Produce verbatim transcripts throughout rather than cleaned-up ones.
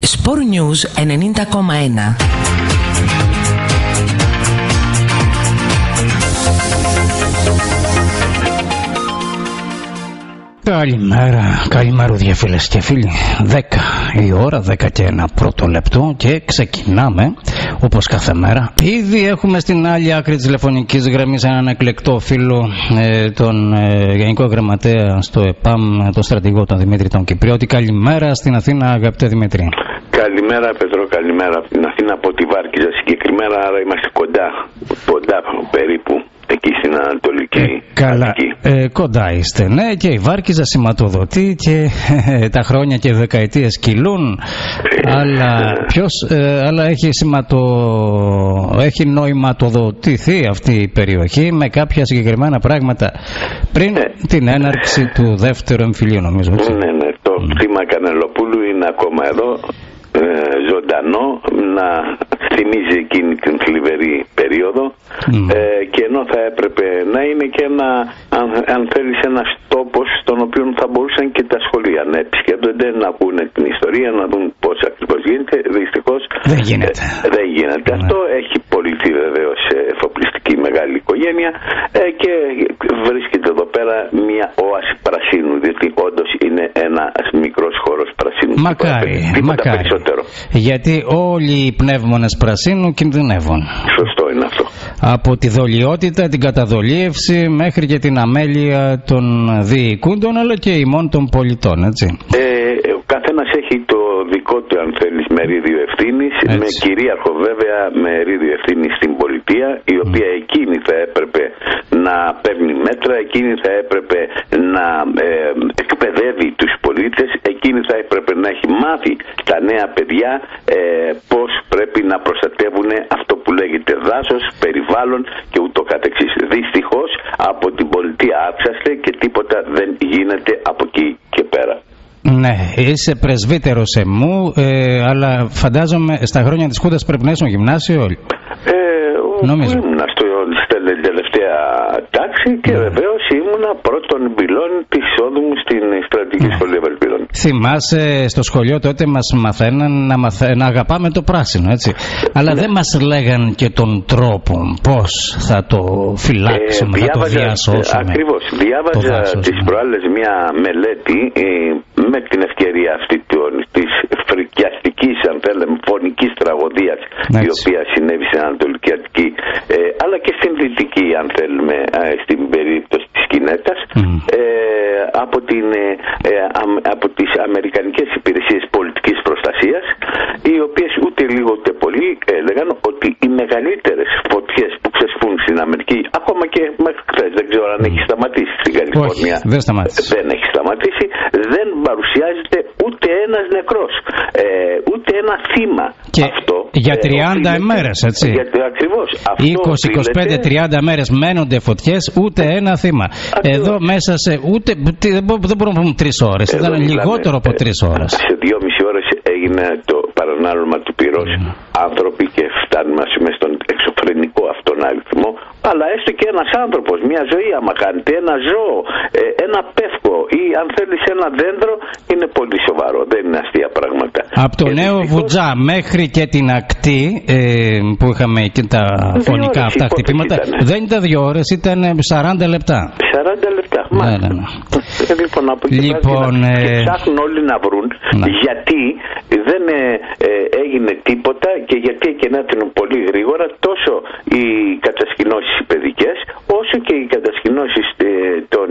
Sport News ενενήντα κόμμα ένα. Καλημέρα, καλημέρα δύο φίλες και φίλοι. δέκα η ώρα, δέκα και ένα πρώτο λεπτό και ξεκινάμε όπως κάθε μέρα. Ήδη έχουμε στην άλλη άκρη της τηλεφωνικής γραμμής έναν εκλεκτό φίλο, ε, τον ε, Γενικό Γραμματέα στο ΕΠΑΜ, τον στρατηγό τον Δημήτρη τον Κυπριώτη. Καλημέρα στην Αθήνα, αγαπητέ Δημήτρη. Καλημέρα Πέτρο, καλημέρα από την Αθήνα, από τη Βάρκηζα συγκεκριμένα, άρα είμαστε κοντά, κοντά περίπου. Εκεί στην Ανατολική. Ε, καλά, ε, κοντά είστε, ναι, και η Βάρκηζα σηματοδοτεί και ε, τα χρόνια και δεκαετίες κυλούν, ε, αλλά, ποιος, ε, αλλά έχει, σηματο... έχει νοηματοδοτηθεί αυτή η περιοχή με κάποια συγκεκριμένα πράγματα πριν ε, την έναρξη του δεύτερου εμφυλίου, νομίζω. Έτσι. Ναι, ναι, το κτήμα mm. Κανελοπούλου είναι ακόμα εδώ, ε, ζωντανό, να θυμίζει εκείνη την θλιβερή περίοδο. Mm. Ε, και ενώ θα έπρεπε να είναι και ένα, αν, αν θέλεις, ένας τόπος στον οποίο θα μπορούσαν και τα σχολεία να επισκέπτονται, να πούνε την ιστορία, να δουν πώς ακριβώς γίνεται. Δυστυχώς δεν γίνεται. Ε, δεν γίνεται. Mm. Αυτό έχει πολιθεί βεβαίως εφοπλιστική μεγάλη οικογένεια, ε, και βρίσκεται εδώ πέρα μια όαση πρασίνου, διότι όντως είναι ένας μικρός χώρος πρασίνου. Μακάρι, μακάρι. Περισσότερο. Γιατί όλοι οι πνεύμονες πρασίνου κινδυνεύουν. Σωστό είναι αυτό. Από τη δολιότητα, την καταδολίευση μέχρι και την αμέλεια των διοικούντων, αλλά και ημών των πολιτών, έτσι. Ε, ο καθένας έχει το δικό του, αν θέλεις, μερίδιο ευθύνης, με κυρίαρχο βέβαια μερίδιο ευθύνης στην πολιτεία, η οποία mm. εκείνη θα έπρεπε να παίρνει μέτρα, εκείνη θα έπρεπε να ε, εκπαιδεύει τους πολίτες, εκείνη θα έπρεπε να έχει μάθει τα νέα παιδιά ε, πώς πρέπει να προστατεύουν αυτό που λέγεται δάσος, περιβάλλον και ούτω καθεξής. Δυστυχώς από την πολιτεία άψαστε και τίποτα δεν γίνεται από εκεί και πέρα. Ναι, είσαι πρεσβύτερος εμού, ε, αλλά φαντάζομαι στα χρόνια της Χούντας πρέπει να είσαι στο γυμνάσιο. Ε, Νομίζω. Ήμουνα στο τελευταία τάξη και yeah. βεβαίως ήμουνα πρώτον πυλών της εισόδου μου στην στρατηγική yeah. σχολή Ευελπίδων. Θυμάσαι στο σχολείο τότε μας μαθαίναν να, μαθα... να αγαπάμε το πράσινο, έτσι. Αλλά yeah. δεν μας λέγαν και τον τρόπο πώς θα το φυλάξουμε, ε, θα διάβαζα, το διασώσουμε. Ακριβώς. Διάβαζα τις προάλλες μια μελέτη ε, με την ευκαιρία αυτή της φρικιαστικής, αν θέλουμε, φωνικής τραγωδίας, η οποία συνέβη στην Ανατολική Αττική, ε, αλλά και στην Δυτική, αν θέλουμε, ε, στην περίπτωση της Κινέτας, mm. ε, από, την, ε, α, από τις Αμερικανικές Υπηρεσίες Πολιτικής Προστασίας, οι οποίες ούτε λίγο ούτε πολύ έλεγαν ότι οι μεγαλύτερες φωτιές που ξεσπούν στην Αμερική, ακόμα και μέχρι χθες, δεν ξέρω αν mm. έχει σταματήσει στην Καλιφόρνια, δεν, δεν έχει σταματήσει, δεν παρουσιάζεται ούτε ένας νεκρός, ε, ούτε ένα θύμα. Και αυτό, για τριάντα ε, ημέρες, έτσι. Γιατί, ακριβώς, είκοσι, είκοσι πέντε, τριάντα μέρες μένονται φωτιές, ούτε ένα θύμα. Ακριβώς. Εδώ μέσα σε ούτε, δεν μπορούμε να πούμε τρεις ώρες, ήταν μιλάμε, λιγότερο από τρεις ώρες. Σε δυόμιση ώρες έγινε το παρανάλωμα του πυρός mm. άνθρωποι και φτάνουμε στον εξωφρενικό αυτόν αριθμό, αλλά έστω και ένας άνθρωπος, μια ζωή άμα κάνετε, ένα ζώο, ένα πεύκο ή αν θέλεις ένα δέντρο, είναι πολύ σοβαρό, δεν είναι αστεία πράγματα. Από το και νέο δυστυχώς... Βουτζά μέχρι και την ακτή ε, που είχαμε και τα φωνικά ώρες, αυτά χτυπήματα, ήταν. δεν ήταν δύο ώρες, ήταν σαράντα λεπτά. σαράντα λεπτά, μάλιστα. Ναι, ναι, ναι. Λοιπόν, από εκεί λοιπόν, ε... και ψάχνουν όλοι να βρουν ναι. γιατί δεν ε, ε, έγινε τίποτα και γιατί εκενέθηκαν πολύ γρήγορα τόσο οι κατασκηνώσεις οι παιδικές όσο και οι κατασκηνώσεις ε, των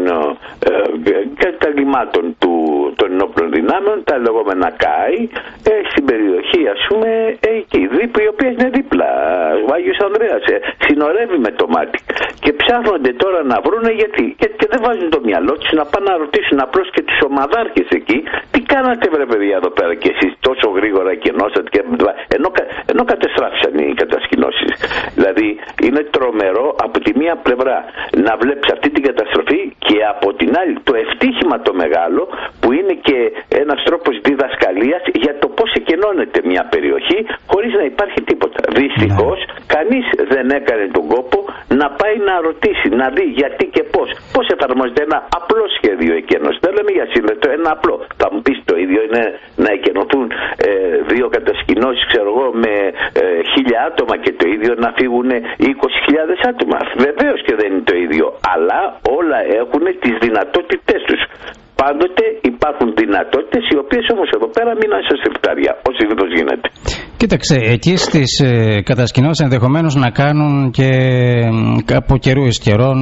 ε, καταλημάτων του, των ενόπλων δυνάμεων, τα λεγόμενα ΚΑΙ, ε, στην περιοχή, ας πούμε, εκεί, δίπλα, η οποία είναι δίπλα, ο Άγιος Ανδρέας, ε, συνορεύει με το μάτι. Και ψάχνονται τώρα να βρούνε γιατί. Και, και δεν βάζουν το μυαλό τους να πάνε να ρωτήσουν απλώς και τις ομαδάρχες εκεί, τι κάνατε βρε παιδιά εδώ πέρα και εσείς τόσο γρήγορα και ενώσατε και ενώ, ενώ κατεστράφησαν οι κατασκηνώσεις. Δηλαδή είναι τρομερό από τη μία πλευρά να βλέπεις αυτή την καταστροφή και από την άλλη το ευτύχημα το μεγάλο που είναι και ένας τρόπος διδασκαλίας για το πώς εκενώνεται μια περιοχή χωρίς να υπάρχει τίποτα. Δυστυχώς κανείς δεν έκανε τον κόπο να πάει να ρωτήσει, να δει γιατί και πώς. Πώς εφαρμόζεται ένα απλό σχέδιο εκένωσης. Δεν λέμε για σύνδετο, ένα απλό. Θα μου πεις το ίδιο είναι να εκενωθούν ε, δύο κατασκηνώσεις, ξέρω εγώ, με ε, χίλια άτομα και το ίδιο να φύγουν είκοσι χιλιάδες άτομα. Βεβαίως και δεν είναι το ίδιο, αλλά όλα έχουν τις δυνατότητές τους. Πάντοτε υπάρχουν δυνατότητες, οι οποίες όμως εδώ πέρα μείναν σε συρτάρια, ως συνήθως γίνεται. Κοίταξε, εκεί στις ε, κατασκηνώσεις ενδεχομένως να κάνουν και ε, από καιρού εις καιρών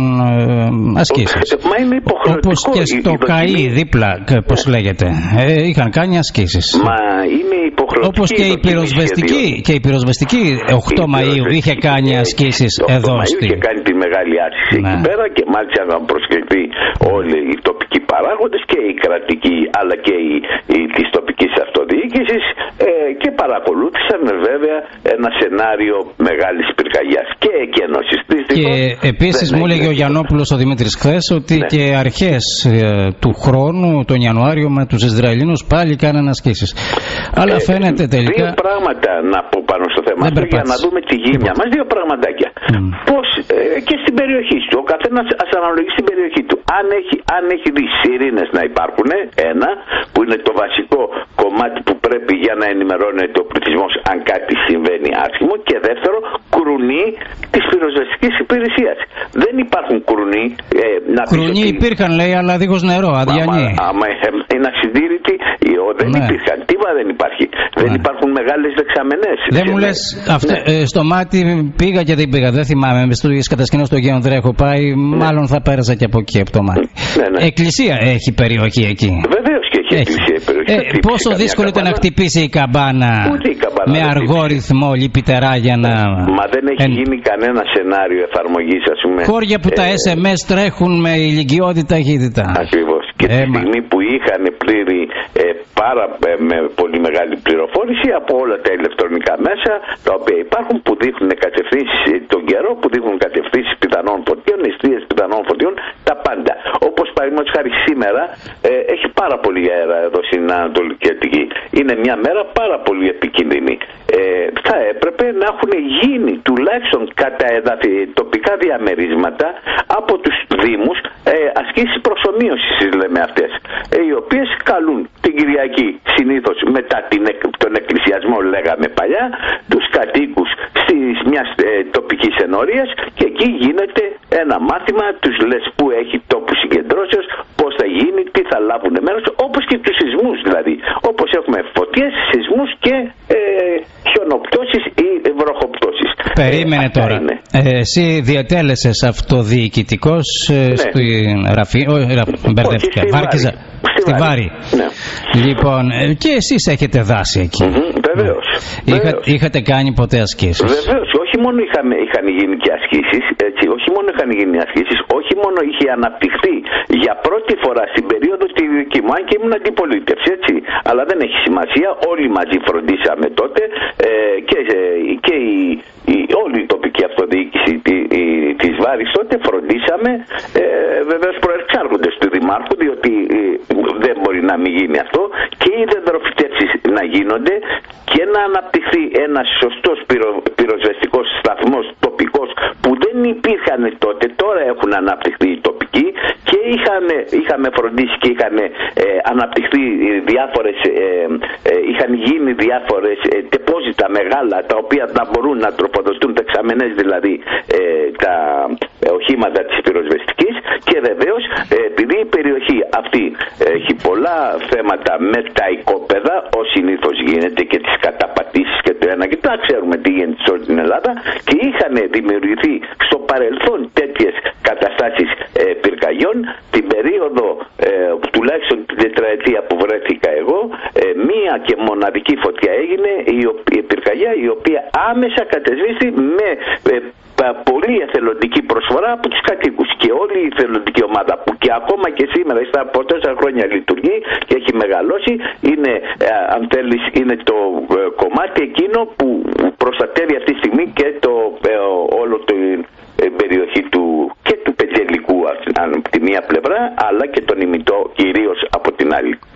ε, ασκήσεις. Μα είναι υποχρεωτικό. Όπως και στο ΚΑΗ δίπλα, πώς λέγεται, ε, είχαν κάνει ασκήσεις. Μα είναι υποχρεωτική. Όπως και η πυροσβεστική, και η πυροσβεστική οκτώ Μαΐου είχε κάνει ασκήσεις εδώ στη... Είχε κάνει τη μεγάλη άσκηση ναι. εκεί πέρα και μάλιστα είχαν προσκληθεί όλοι οι τοπικοί παράγοντες και οι κρατικοί αλλά και οι, οι της τοπικής αυτοδιοίκησης ε, και παρακολούθησαν βέβαια ένα σενάριο μεγάλης πυρκαγιάς και εκένωσης. Και επίσης μου έλεγε ο Γιαννόπουλος ο Δημήτρης χθες ότι ναι. και αρχές ε, του χρόνου, τον Ιανουάριο, με τους Ισραηλινούς πάλι κάνανε ασκήσεις. Αλλά ε, φαίνεται τελικά... Δύο πράγματα να πω πάνω στο θέμα αυτό για να δούμε τη γύμνια μας. Δύο πραγματάκια. Mm. Πώς ε, και στην περιοχή του, ο καθένας ας αναλογεί στην περιοχή του. Αν έχει, αν έχει δει σιρήνες να υπάρχουν, ένα, που είναι το βασικό κομμάτι που πρέπει για να ενημερώνεται ο πληθυσμός αν κάτι συμβαίνει άσχημο, και δεύτερο, κρουνί της πυροσβεστικής υπηρεσίας. Δεν υπάρχουν κρουνί. Ε, να κρουνί ότι... υπήρχαν, λέει, αλλά δίχως νερό, αδιανοί. Άμα είναι ασυντήρητοι, δεν ναι. υπήρχαν. Τίμα δεν υπάρχει. Ναι. Δεν υπάρχουν μεγάλες δεξαμενές. Δεν μου λες, αυτό, ναι. ε, στο μάτι πήγα και δεν πήγα, δεν θυμάμαι. Στις κατασκηνώσεις του Αγίου Ανδρέα έχω πάει, ναι. μάλλον θα πέρασα και από εκεί, από το μάτι. Ναι, ναι. Εκκλησία έχει περιοχή εκεί. Βεβαίως και έχει, έχει. εκκλησία περιοχή. Ε, πόσο δύσκολο ήταν να χτυπήσει η καμπάνα, η καμπάνα με αργό ρυθμό, λιπητερά για να... Μα δεν έχει εν... γίνει κανένα σενάριο εφαρμογής, ας πούμε. Χώρια που ε... τα ες εμ ες τρέχουν με ηλικιώδη ταχύτητα. Ακριβώς. Και ε, τη στιγμή μα... που είχαν πλήρη ε, πάρα ε, με πολύ μεγάλη πληροφόρηση από όλα τα ηλεκτρονικά μέσα τα οποία υπάρχουν, που δείχνουν κατευθύνσεις τον καιρό, που δείχνουν κατευθύνσεις πιθανών φωτιών, εστίες πιθανών φωτιών, τα πάντα. Όπως παραδείγματος χάρη σήμερα ε, έχει πάρα πολύ αέρα εδώ στην Ανατολική Αττική. Είναι μια μέρα πάρα πολύ επικίνδυνη. Ε, θα έπρεπε να έχουν γίνει τουλάχιστον κατά εδάφη, τοπικά διαμερίσματα από τους Δήμους ε, ασκήσεις προσομοίωσης, λέμε αυτές, ε, οι οποίες καλούν την Κυριακή συνήθως μετά την, τον εκκλησιασμό, λέγαμε παλιά, τους κατοίκους στις μιας ε, τοπικής ενορίας, και εκεί γίνεται ένα μάθημα, τους λες που έχει τόπου συγκεντρώσεως, πώς θα γίνει, τι θα λάβουν μέρος, όπως και τους σεισμούς δηλαδή. Όπως έχουμε φωτιές, σεισμούς και ε, χιονοπτώσεις ή βροχοπτώσεις. Περίμενε ε, τώρα. Ε, εσύ διατέλεσες αυτοδιοικητικός ε, ναι. στην Ραφή, όχι, μπερδεύτηκα, Βάρκιζα. Στη Βάρη. Ναι. Λοιπόν, και εσείς έχετε δάση εκεί. Mm-hmm, βεβαίως. Είχα, είχατε κάνει ποτέ ασκήσεις? Βεβαίως. Όχι μόνο είχαν, είχαν γίνει και ασκήσεις, έτσι, όχι μόνο είχαν γίνει ασκήσεις, όχι μόνο είχε αναπτυχθεί για πρώτη φορά στην περίοδο τη δική μου, αν και ήμουν αντιπολίτευση, έτσι. Αλλά δεν έχει σημασία, όλοι μαζί φροντίσαμε τότε ε, και, ε, και η, η, όλη η τοπική αυτοδιοίκηση τη, η, της Βάρης τότε φροντίσαμε, ε, βεβαίως προεξάρχοντες του Δημάρχου, διότι ε, δεν μπορεί να μην γίνει αυτό, και οι δεδροφυτεύσεις να γίνονται και να αναπτυχθεί ένας σωστός πυρο, πυροσβεστικός σταθμός τοπικός που δεν υπήρχαν τότε, τώρα έχουν αναπτυχθεί οι τοπικοί, και είχαν, είχαμε φροντίσει και είχαν ε, αναπτυχθεί διάφορες, ε, ε, είχαν γίνει διάφορες ε, τεπόζιτα μεγάλα, τα οποία θα μπορούν να τροφοδοτούν δεξαμενές, δηλαδή ε, τα ε, οχήματα της πυροσβεστικής, και βεβαίως ε, επειδή η περιοχή αυτή έχει πολλά θέματα με τα οικόπεδα, ως συνήθως γίνεται, και τις καταπατήσεις και το ένα και το, ξέρουμε τι γίνεται σε όλη την Ελλάδα, και είχαν δημιουργηθεί στο παρελθόν τέτοιες καταστάσεις ε, πυρκαγιών. Την περίοδο ε, τουλάχιστον την τετραετία που βρέθηκα εγώ, ε, μία και μοναδική φωτιά έγινε, η, η πυρκαγιά, η οποία άμεσα κατεσβήστη με ε, πολύ εθελοντική προσφορά από τους κατοίκους, και όλη η εθελοντική ομάδα που και ακόμα και σήμερα στα από τόσα χρόνια λειτουργεί και έχει μεγαλώσει, είναι, αν θέλεις, είναι το κομμάτι εκείνο που προστατεύει αυτή τη στιγμή και το, όλο την περιοχή του και του Πετζελικού από τη μία πλευρά, αλλά και τον ημιτό κυρίως από την άλλη.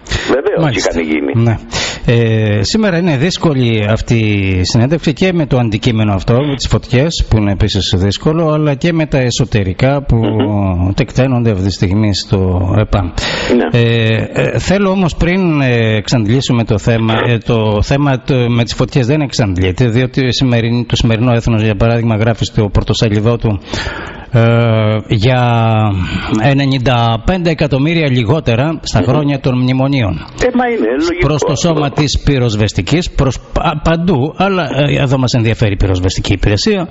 Βεβαίως είχαν γίνει. Ναι. Ε, σήμερα είναι δύσκολη αυτή η συνέντευξη και με το αντικείμενο αυτό, με τις φωτιές που είναι επίσης δύσκολο, αλλά και με τα εσωτερικά που mm-hmm. τεκταίνονται αυτή τη στιγμή στο ΕΠΑΜ. Ναι. Ε, ε, θέλω όμως πριν ε, εξαντλήσουμε το θέμα, ε, το θέμα το, με τις φωτιές δεν εξαντλείται, διότι σημεριν, το σημερινό Έθνος για παράδειγμα γράφει στο πρωτοσέλιδό του Uh, για ενενήντα πέντε εκατομμύρια λιγότερα στα mm-hmm. χρόνια των μνημονίων. Ε, μα είναι λογικό. Προς το σώμα της πυροσβεστικής, προς πα, παντού, αλλά ε, εδώ μας ενδιαφέρει η πυροσβεστική υπηρεσία.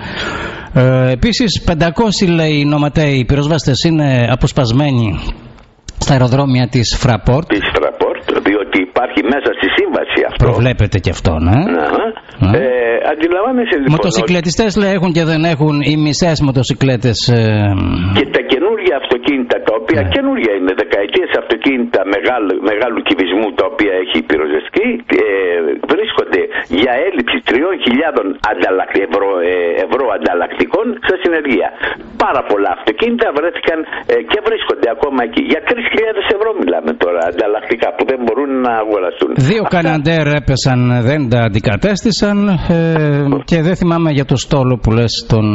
Uh, επίσης, πεντακόσιοι λέει νοματέοι οι πυροσβέστες είναι αποσπασμένοι στα αεροδρόμια της Fraport. Της Fraport, διότι υπάρχει μέσα στη σύμβαση αυτό. Προβλέπεται και αυτό, ναι. Uh-huh. ναι. Ε, αντιλαμβάνεσαι λοιπόν. Μοτοσυκλετιστές λέει έχουν και δεν έχουν οι μισές μοτοσυκλέτες. Ε... Και τα καινούργια αυτοκίνητα τα οποία ναι. καινούργια είναι δεκαετίες αυτοκίνητα μεγάλου, μεγάλου κυβισμού τα οποία έχει η πυροσβεστική ε, βρίσκονται για έλλειψη τριών χιλιάδων ευρώ, ε, ευρώ ανταλλακτικών στα συνεργεία. Πάρα πολλά αυτοκίνητα βρέθηκαν ε, και βρίσκονται ακόμα εκεί. Για τρεις χιλιάδες ευρώ μιλάμε τώρα ανταλλακτικά που δεν μπορούν να αγοραστούν. Δύο Αυτά... Καναντέρ έπεσαν, δεν τα αντικατέστησαν ε, και δεν θυμάμαι για το στόλο που λες τον...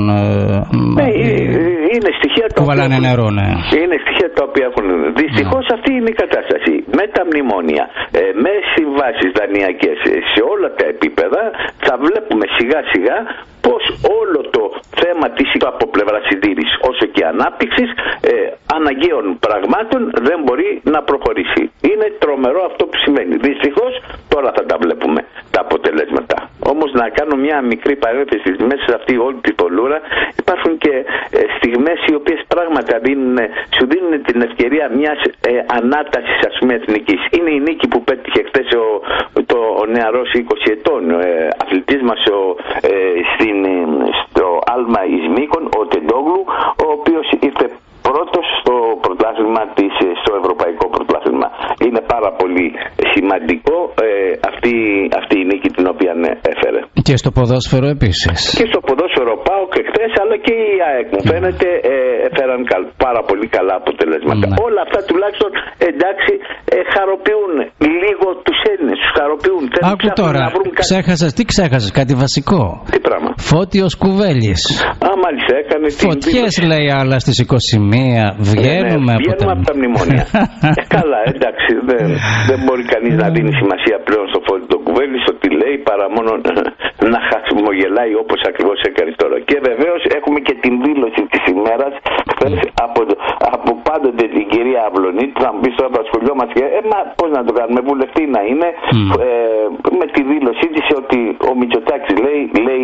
Ε, ε, είναι στοιχεία τα οποία έχουν, νερό, ναι. είναι στοιχεία τα οποία έχουν. Δυστυχώς yeah. αυτή είναι η κατάσταση. Με τα μνημόνια, ε, με συμβάσεις δανειακές σε όλα τα επίπεδα θα βλέπουμε σιγά σιγά πως όλο το θέμα της από πλευρά συντήρησης όσο και ανάπτυξης ε, αναγκαίων πραγμάτων δεν μπορεί να προχωρήσει. Είναι τρομερό αυτό που σημαίνει. Δυστυχώς τώρα θα τα βλέπουμε τα αποτελέσματα. Όμως να κάνω μια μικρή παρένθεση μέσα σε αυτή όλη την πολλούρα, υπάρχουν και ε, στιγμές οι οποίες πράγματα δίνουν, σου δίνουν την ευκαιρία μιας ε, ανάτασης ας πούμε εθνικής. Είναι η νίκη που πέτυχε χθες ο, το, ο νεαρός είκοσι ετών ε, αθλητής μας ο, ε, στην, στο Άλμα Ισμίκων, ο Τεντόγλου, ο οποίος ήρθε πρώτος στο πρωτάθλημα της, στο ευρωπαϊκό πρωτάθλημα. Είναι πάρα πολύ σημαντικό ε, αυτή, αυτή η νίκη την οποία έφερε. Και στο ποδόσφαιρο επίσης. Και στο ποδόσφαιρο πάω και χθες, αλλά και η ΑΕΚ μου φαίνεται ε, έφεραν καλ, πάρα πολύ καλά αποτελέσματα. Ναι. Όλα αυτά τουλάχιστον εντάξει ε, χαροποιούν λίγο τους Έλληνες, τους χαροποιούν. Άκου τώρα, ξέχασες, τι ξέχασες, κάτι βασικό. Τι πράγμα. Φώτιος Κουβέλης. Α, μάλιστα, έκανε την Φωτιές δήλωση. Λέει άλλα στις είκοσι μία, βγαίνουμε, ναι, ναι, από, βγαίνουμε τα... από τα μνημόνια. ε, καλά, εντάξει, δεν, δεν μπορεί κανείς να δίνει σημασία πλέον στο Φώτη το Κουβέλη, στο τι λέει, παρά μόνο να χασμογελάει όπως ακριβώς έκανε τώρα. Και βεβαίως έχουμε και την δήλωση της ημέρας χθες από, από πάντοτε την κυρία Αυλονίτη. Θα μου πεις τώρα που ασχολιόμαστε και ε, μα πώς να το κάνουμε, βουλευτή να είναι, mm. ε, με τη δήλωσή της ότι ο Μητσοτάκης λέει, λέει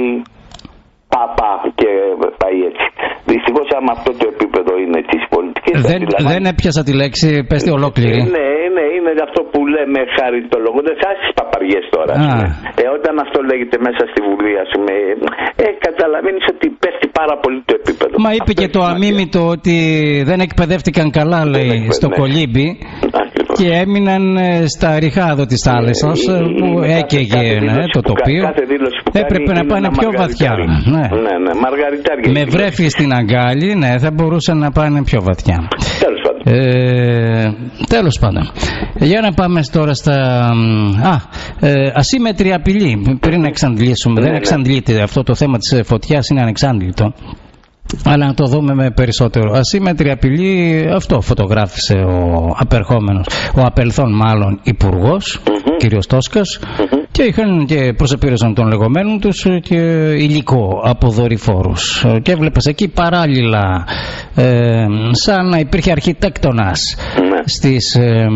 παπά και πάει έτσι. Δυστυχώς άμα αυτό το επίπεδο είναι της πολιτικής... Δεν, δεν έπιασα τη λέξη, πες τη ολόκληρη. Ναι, είναι, είναι αυτό που λέμε χαριτολογώ. Δεν θα στις παπαριές τώρα. Ε, όταν αυτό λέγεται μέσα στη Βουλή, ας πούμε, ε, καταλαβαίνεις ότι πέφτει πάρα πολύ το επίπεδο. Μα είπε αυτό και το αμίμητο ότι δεν εκπαιδεύτηκαν καλά, λέει, εκπαιδε... στο ναι. Κολύμπι. Και έμειναν στα ριχάδο της θάλασσας ε, που έκαιγε ναι, το τοπίο. Έπρεπε να πάνε πιο βαθιά. Ναι. Ναι, ναι, μαργαριτάρια. Με βρέφη στην αγκάλι, ναι, θα μπορούσαν να πάνε πιο βαθιά. Τέλος πάντων. Ε, τέλος πάντων. Για να πάμε τώρα στα... Α, ε, ασύμετρη απειλή. Πριν εξαντλήσουμε, ναι, δεν ναι. εξαντλείται αυτό το θέμα της φωτιάς, είναι ανεξάντλητο. Αλλά να το δούμε με περισσότερο. Ασύμετρη απειλή, αυτό φωτογράφησε ο απερχόμενος, ο απελθόν μάλλον υπουργός, mm-hmm. κύριος Τόσκας, mm-hmm. και είχαν και προσεπήρωσαν των λεγόμενων τους και υλικό από δορυφόρους. Και έβλεπες εκεί παράλληλα, ε, σαν να υπήρχε αρχιτέκτονας mm-hmm. στις, ε,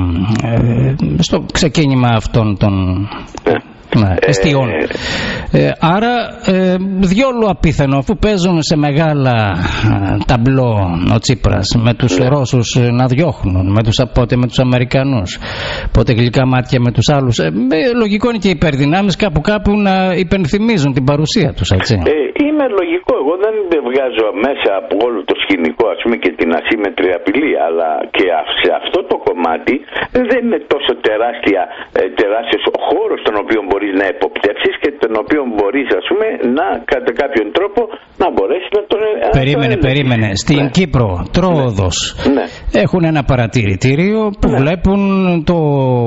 ε, στο ξεκίνημα αυτών των... Mm-hmm. Ναι, εστιών. Ε, άρα ε, διόλου απίθανο, αφού παίζουν σε μεγάλα ταμπλό ο Τσίπρας με τους ναι. Ρώσους να διώχνουν, με τους, πότε με τους Αμερικανούς, πότε γλυκά μάτια με τους άλλους, ε, λογικό είναι και οι υπερδυνάμεις κάπου κάπου να υπενθυμίζουν την παρουσία τους, έτσι. Ε, είμαι λογικό. Εγώ δεν βγάζω μέσα από όλο το σκηνικό, ας πούμε, και την ασύμμετρη απειλή, αλλά και σε αυτό το κομμάτι δεν είναι τόσο τεράστια, τεράστιος ο χώρος τον οποίο μπορείς να εποπτεύσεις και τον οποίο μπορείς, ας πούμε, να κατά κάποιον τρόπο να μπορέσεις να τον... Περίμενε, τον περίμενε. Στην ναι. Κύπρο, Τρόοδος, ναι. έχουν ένα παρατηρητήριο που ναι. βλέπουν το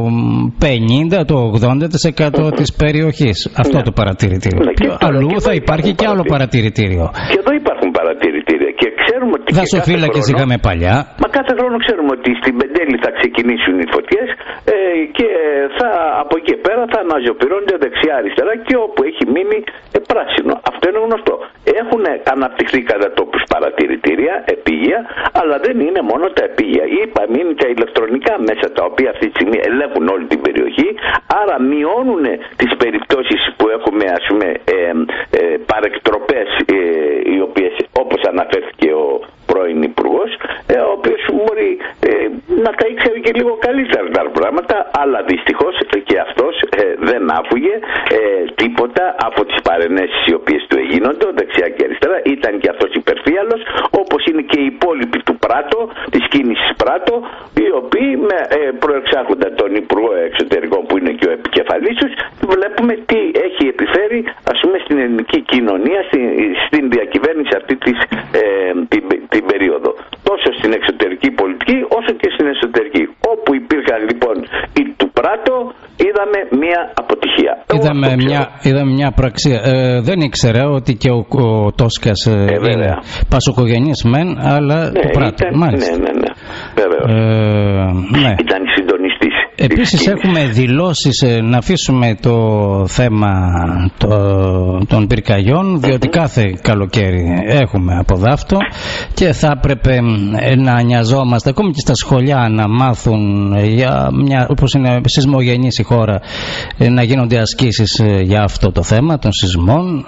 πενήντα, το ογδόντα τοις εκατό mm-hmm. της περιοχής. Αυτό ναι. το παρατηρητήριο. Ναι. Τώρα, αλλού θα υπάρχει και άλλο παρατηρητήριο. Και εδώ υπάρχουν παρατηρητήρια και ξέρουμε ότι... Δασοφύλακες είχαμε παλιά. Μα κάθε χρόνο ξέρουμε ότι στην Πεντέλη θα ξεκινήσουν οι φωτιές ε, και θα, από εκεί πέρα θα αναζωπυρώνται δεξιά-αριστερά και όπου έχει μείνει ε, πράσινο. Αυτό είναι γνωστό. Έχουν αναπτυχθεί κατά τόπους παρατηρητήρια, επίγεια, αλλά δεν είναι μόνο τα επίγεια. Είπαμε, είναι τα ηλεκτρονικά μέσα τα οποία αυτή τη στιγμή ελέγχουν όλη την περιοχή, άρα μειώνουν τις περιπτώσεις που έχουμε, ας πούμε, ε, ε, παρεκτροπές ε, οι οποίες, όπως αναφέρθηκε ο πρώην Υπουργός, ε, ο οποίος μπορεί ε, να τα ήξερε και λίγο καλύτερα τα πράγματα, αλλά δυστυχώς και αυτός ε, δεν άφουγε ε, τίποτα από τις παρενέσεις οι οποίες του έγινονται δεξιά και αριστερά. Ήταν και αυτός υπερφύαλος, όπως είναι και οι υπόλοιποι του Πράτο, της κίνησης Πράτο, οι οποίοι με, ε, προεξάρχοντα τον Υπουργό Εξωτερικών που είναι και ο επικεφαλής τους, βλέπουμε τι έχει επιφέρει, ας πούμε, στην ελληνική κοινωνία, στην, στην διακυβέρνηση αυτή της, ε, την, την περίοδο. Τόσο στην εξωτερική πολιτική όσο και στην εσωτερική. Όπου υπήρχαν λοιπόν οι του Πράτο, είδαμε μια αποτυχία. Είδαμε μια, είδαμε μια πραξία. Ε, δεν ήξερα ότι και ο, ο Τόσκας ε, ε, είναι πασοκογενής μεν, αλλά ναι, του Πράτο. Ήταν, ναι, ναι, ναι. Βεβαίως. Ε, ναι. Ήταν συντονιστής. Επίσης έχουμε δηλώσεις ε, να αφήσουμε το θέμα το, των πυρκαγιών, διότι mm-hmm. κάθε καλοκαίρι έχουμε από δάφτο και θα έπρεπε ε, να νοιαζόμαστε ακόμη και στα σχολιά να μάθουν ε, για μια, όπως είναι σεισμογενής η χώρα, ε, να γίνονται ασκήσεις ε, για αυτό το θέμα των σεισμών,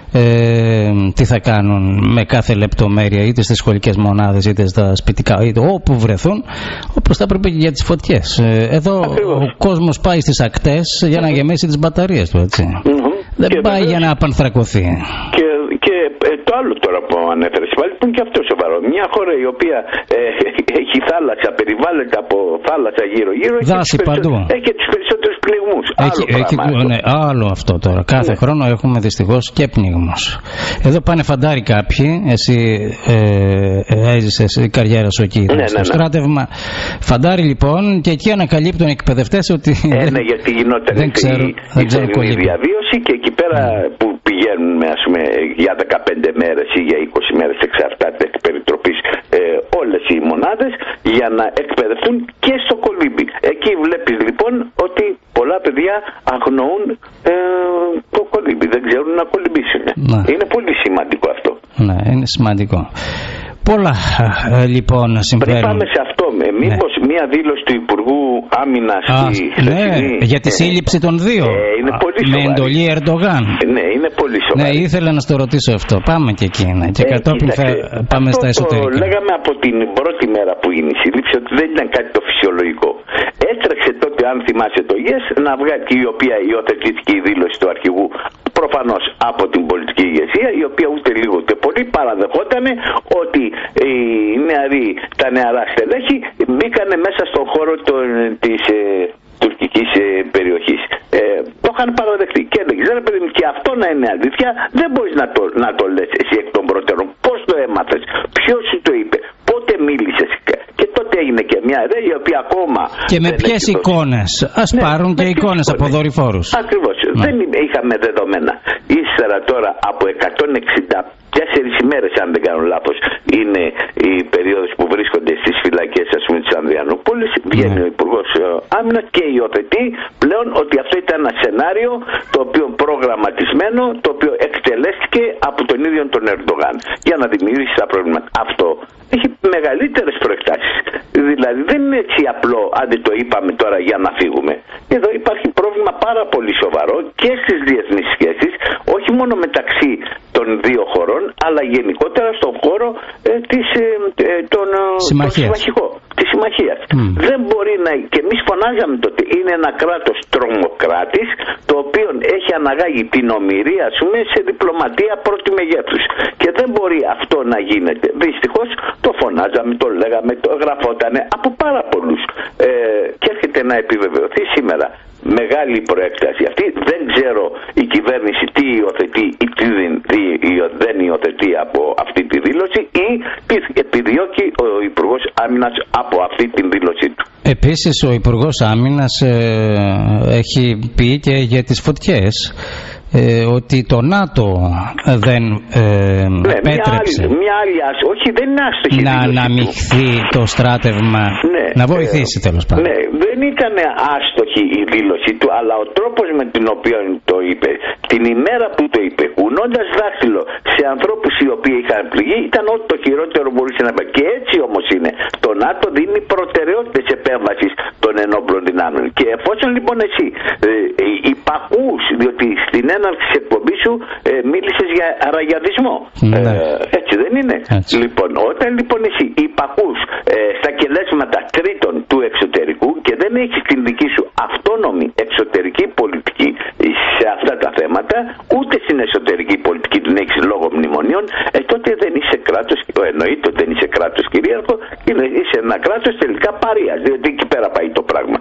ε, τι θα κάνουν με κάθε λεπτομέρεια είτε στις σχολικές μονάδες είτε στα σπιτικά είτε όπου βρεθούν, όπως θα έπρεπε και για τις φωτιές. Ε, εδώ Ακριβώς. Ο κόσμος πάει στις ακτές για να γεμίσει τις μπαταρίες του, έτσι. Mm-hmm. Δεν και πάει βέβαια για να απανθρακωθεί. Και, και ε, το άλλο τώρα που ανέφερες πάλι που είναι και αυτό σοβαρό. Μια χώρα η οποία ε, έχει θάλασσα, περιβάλλεται από θάλασσα γύρω-γύρω, δάση παντού. Έχει και τους περισσότερους πνιγμούς. Έχει, άλλο, έχει, ναι, άλλο αυτό τώρα. Κάθε ναι. χρόνο έχουμε δυστυχώς και πνιγμούς. Εδώ πάνε φαντάρι κάποιοι. Εσύ ε, ε, έζησες η καριέρα σου εκεί, ναι, στο ναι, ναι. στράτευμα. Φαντάρι λοιπόν, και εκεί ανακαλύπτουν οι εκπαιδευτές ότι. Ε, ναι, γιατί γινόταν δεν ξέρω, η, δεν ξέρω η διαβίωση και εκεί πέρα mm. που πηγαίνουν, ας πούμε, για δεκαπέντε μέρες ή για είκοσι μέρες, εξαρτάται εκ περιτροπής, ε, όλες οι μονάδες για να εκπαιδευτούν και στο κολύμπι. Εκεί βλέπεις λοιπόν ότι πολλά παιδιά αγνοούν ε, το κολύμπι, δεν ξέρουν να κολυμπήσουν. Ναι. Είναι πολύ σημαντικό αυτό. Ναι, είναι σημαντικό. Πολλά ε, λοιπόν συμφέρουν. Πριν πάμε σε αυτό, μήπως ναι. μία δήλωση του Υπουργού Άμυνας στη ναι, για τη σύλληψη των δύο ε, είναι πολύ με εντολή Ερντογάν. Ναι, είναι πολύ σοβαρή. Ναι, ήθελα να στο ρωτήσω αυτό. Πάμε και εκεί ναι. Και ε, κατόπιν θα πάμε στα εσωτερικά. Το λέγαμε από την πρώτη μέρα που είναι η σύλληψη ότι δεν ήταν κάτι το φυσιολογικό. Έτρεξε τότε, αν θυμάσαι το ΙΕΣ, να βγάλει, η οποία υιοθετήθηκε η δήλωση του αρχηγού προφανώς από την πολιτική ηγεσία, η οποία ούτε λίγο ούτε πολύ παραδεχόταν ότι οι νεαροί, τα νεαρά στελέχη μπήκανε μέσα στον χώρο των, της ε, τουρκικής ε, περιοχής. Ε, το είχαν παραδεχτεί και έλεγε, και αυτό να είναι αλήθεια, δεν μπορείς να το, να το λες εσύ εκ των προτέρων. Πώς το έμαθες, ποιος σου το είπε, πότε μίλησες. Και τότε έγινε και μια ιδέα η οποία ακόμα. Και με ποιες εικόνες, ας ναι, πάρουν και εικόνες από δορυφόρους. Ακριβώς, ναι. Δεν είχαμε δεδομένα. Ύστερα τώρα από εκατόν εξήντα τέσσερις ημέρες, αν δεν κάνω λάθος, είναι η περίοδος που βρίσκονται στις φυλακές, ας πούμε, της Ανδριανούπολης. Βγαίνει ναι. ο Υπουργός Άμυνας και υιοθετεί πλέον ότι αυτό ήταν ένα σενάριο το οποίο προγραμματισμένο, το οποίο εκτελέστηκε από τον ίδιο τον Ερντογάν για να δημιουργήσει τα προβλήματα. Αυτό έχει μεγαλύτερες προεκτάσεις. Δηλαδή δεν είναι έτσι απλό, άντε το είπαμε τώρα για να φύγουμε. Εδώ υπάρχει πρόβλημα πάρα πολύ σοβαρό και στις διεθνείς σχέσεις, όχι μόνο μεταξύ των δύο χωρών, αλλά γενικότερα στον χώρο ε, της, ε, ε, των, συμμαχικό, της συμμαχίας. Mm. Δεν μπορεί να, και εμείς φωνάζαμε τότε, είναι ένα κράτος τρομοκράτης, το οποίο έχει έχει αναγάγει την ομηρία, ας πούμε, σε διπλωματία πρώτη μεγέθους. Και δεν μπορεί αυτό να γίνεται. Δυστυχώς το φωνάζαμε, το λέγαμε, το γραφότανε από πάρα πολλούς. Ε, και έρχεται να επιβεβαιωθεί σήμερα. Μεγάλη προέκταση αυτή. Δεν ξέρω η κυβέρνηση τι υιοθετεί ή τι δεν υιοθετεί από αυτή τη δήλωση ή τι επιδιώκει ο Υπουργός Άμυνας από αυτή τη δήλωσή του. Επίσης ο Υπουργός Άμυνας ε, έχει πει και για τις φωτιές ε, ότι το ΝΑΤΟ δεν ε, ναι, επέτρεψε μια άλλη, μια άλλη, όχι δεν είναι άστοχη να αναμειχθεί το στράτευμα, ναι, να βοηθήσει ε, τέλος πάντων. Ναι, δεν ήταν άστοχη η δήλωσή του, αλλά ο τρόπος με τον οποίο το είπε, την ημέρα που το είπε, κουνώντας δάχτυλο σε ανθρώπους οι οποίοι είχαν πληγεί, ήταν ό,τι το χειρότερο μπορούσε να πει. Και έτσι όμως είναι. Το ΝΑΤΟ δίνει προτεραιότητες επέμβασης των ενόπλων δυνάμεων. Και εφόσον λοιπόν εσύ ε, υπακούς, διότι στην έναρξη της εκπομπής σου ε, μίλησες για ραγιαδισμό. Ναι. Ε, έτσι δεν είναι. Έτσι. Λοιπόν, όταν λοιπόν εσύ υπακούς ε, στα κελέσματα τρίτων του εξωτερικού και δεν έχεις την δική σου αυτόνομη εξωτερική πολιτική σε αυτά τα θέματα, ούτε στην εσωτερική πολιτική την έχεις λόγω μνημονίων, ε, τότε δεν είσαι κράτος, εννοείται ότι δεν είσαι κράτος κυρίαρχο, είσαι ένα κράτος τελικά παρείας, διότι εκεί πέρα πάει το πράγμα.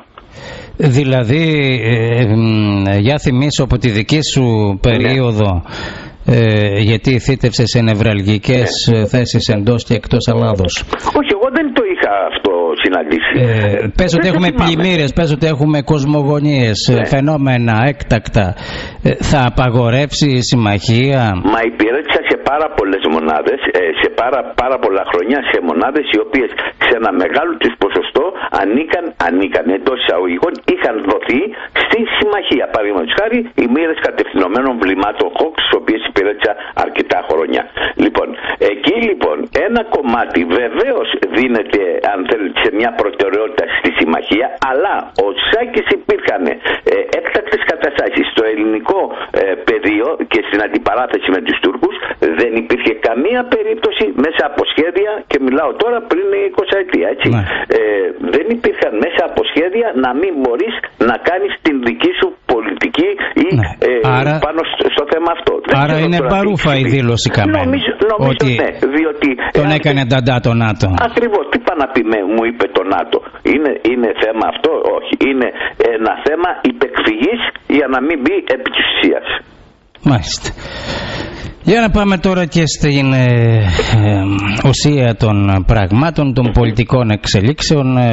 Δηλαδή, ε, ε, για θυμίσω από τη δική σου περίοδο, ναι. ε, γιατί θύτευσε σε νευραλγικές ναι. θέσεις εντός και εκτός Ελλάδος. Όχι, εγώ δεν το είχα αυτό συναντήσει. Ε, πες ότι έχουμε πλημμύρες, πες ότι έχουμε κοσμογονίες, ναι. φαινόμενα έκτακτα. Ε, θα απαγορεύσει η συμμαχία? Μα υπηρέτησα σε πάρα πολλές μονάδες, σε πάρα, πάρα πολλά χρόνια, σε μονάδες οι οποίες σε ένα μεγάλο τους ποσοστό ανήκαν, ανήκαν εντός εισαγωγικών, είχαν δοθεί στη συμμαχία. Παραδείγματος χάρη, οι μοίρες κατευθυνωμένων βλημάτων Χόξ, τις οποίες υπηρέτησα αρκετά χρόνια. Λοιπόν, εκεί λοιπόν ένα κομμάτι βεβαίως δίνεται, αν θέλετε, σε μια προτεραιότητα στη συμμαχία, αλλά ο Σάκης υπήρχαν ε, έκτακτες καταστάσεις στο ελληνικό ε, πεδίο και στην αντιπαράθεση με τους Τούρκους. Δεν υπήρχε καμία περίπτωση μέσα από σχέδια, και μιλάω τώρα πριν είκοσι ετία, έτσι. Ναι. Ε, δεν υπήρχαν μέσα από σχέδια να μην μπορείς να κάνεις την δική σου πολιτική ή ναι. ε, άρα, πάνω στο, στο θέμα αυτό. Άρα είναι παρούφα η δήλωση Καμένη. Νομίζω, νομίζω ότι ναι, διότι τον εάν, έκανε νταντά το ΝΑΤΟ. Ακριβώς, τι πάει να πει με, μου είπε το ΝΑΤΟ. Είναι, είναι θέμα αυτό? Όχι. Είναι ένα θέμα υπεκφυγής για να μην μπει επί της ουσίας. Μάλιστα. Για να πάμε τώρα και στην ε, ε, ουσία των πραγμάτων, των πολιτικών εξελίξεων. Ε,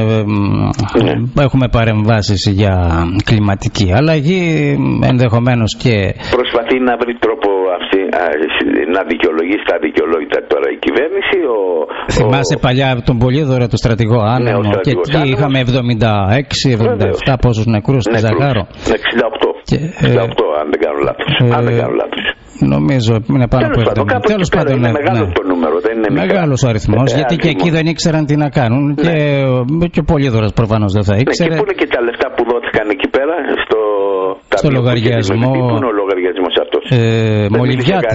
ε, έχουμε παρεμβάσεις για κλιματική αλλαγή, ενδεχομένως και... Προσπαθεί να βρει τρόπο αυτή, α, να δικαιολογήσει τα δικαιολόγητα τώρα η κυβέρνηση. Ο, Θυμάσαι ο... παλιά τον Πολύδωρο, το στρατηγό Άνεμο, ναι, και τι είχαμε εβδομήντα έξι εβδομήντα επτά πόσους νεκρούς στη Ζαγάρο. εξήντα οκτώ, και, εξήντα οκτώ ε, αν δεν κάνω λάθος. Ε, αν δεν κάνω λάθος. Νομίζω είναι πάνω από εβδομήντα. Τέλος πάντων, είναι μεγάλο ναι. το νούμερο, δεν είναι μικρό. Μεγάλος ο αριθμός, ε, γιατί αριθμός. Και εκεί δεν ήξεραν τι να κάνουν. Ναι. Και, και ο Πολύδωρος προφανώς δεν θα ήξερε. Ναι, και πού είναι και τα λεφτά που δόθηκαν εκεί πέρα στο, στο λογαριασμό. Πού είναι ο λογαριασμός αυτός? Ε, Μολυβιάτη.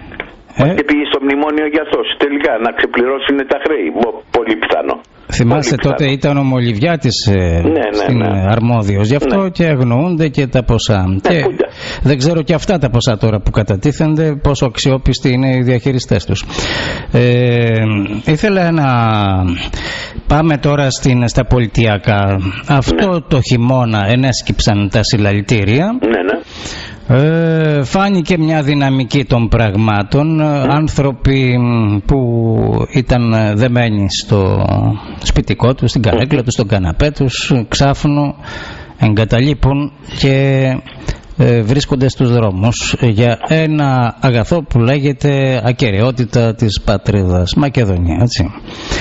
Ε? Και πήγε στο μνημόνιο για αυτός τελικά να ξεπληρώσουν τα χρέη. Πολύ πιθανό. Θυμάσαι τότε ήταν ο Μολυβιάτης ε, ναι, ναι, στην ναι. αρμόδιος, γι' αυτό ναι. και αγνοούνται και τα ποσά. Ναι, και δεν ξέρω και αυτά τα ποσά τώρα που κατατίθενται πόσο αξιόπιστοι είναι οι διαχειριστές τους. Ε, ήθελα να πάμε τώρα στην, στα πολιτιακά. Αυτό ναι. το χειμώνα ενέσκυψαν τα συλλαλητήρια. Ναι, ναι. Ε, φάνηκε μια δυναμική των πραγμάτων. Mm. Άνθρωποι που ήταν δεμένοι στο σπιτικό τους, στην καρέκλα τους, στον καναπέ τους, ξάφνου εγκαταλείπουν και ε, βρίσκονται στους δρόμους για ένα αγαθό που λέγεται ακεραιότητα της πατρίδας, Μακεδονία, έτσι.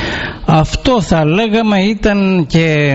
Αυτό θα λέγαμε ήταν και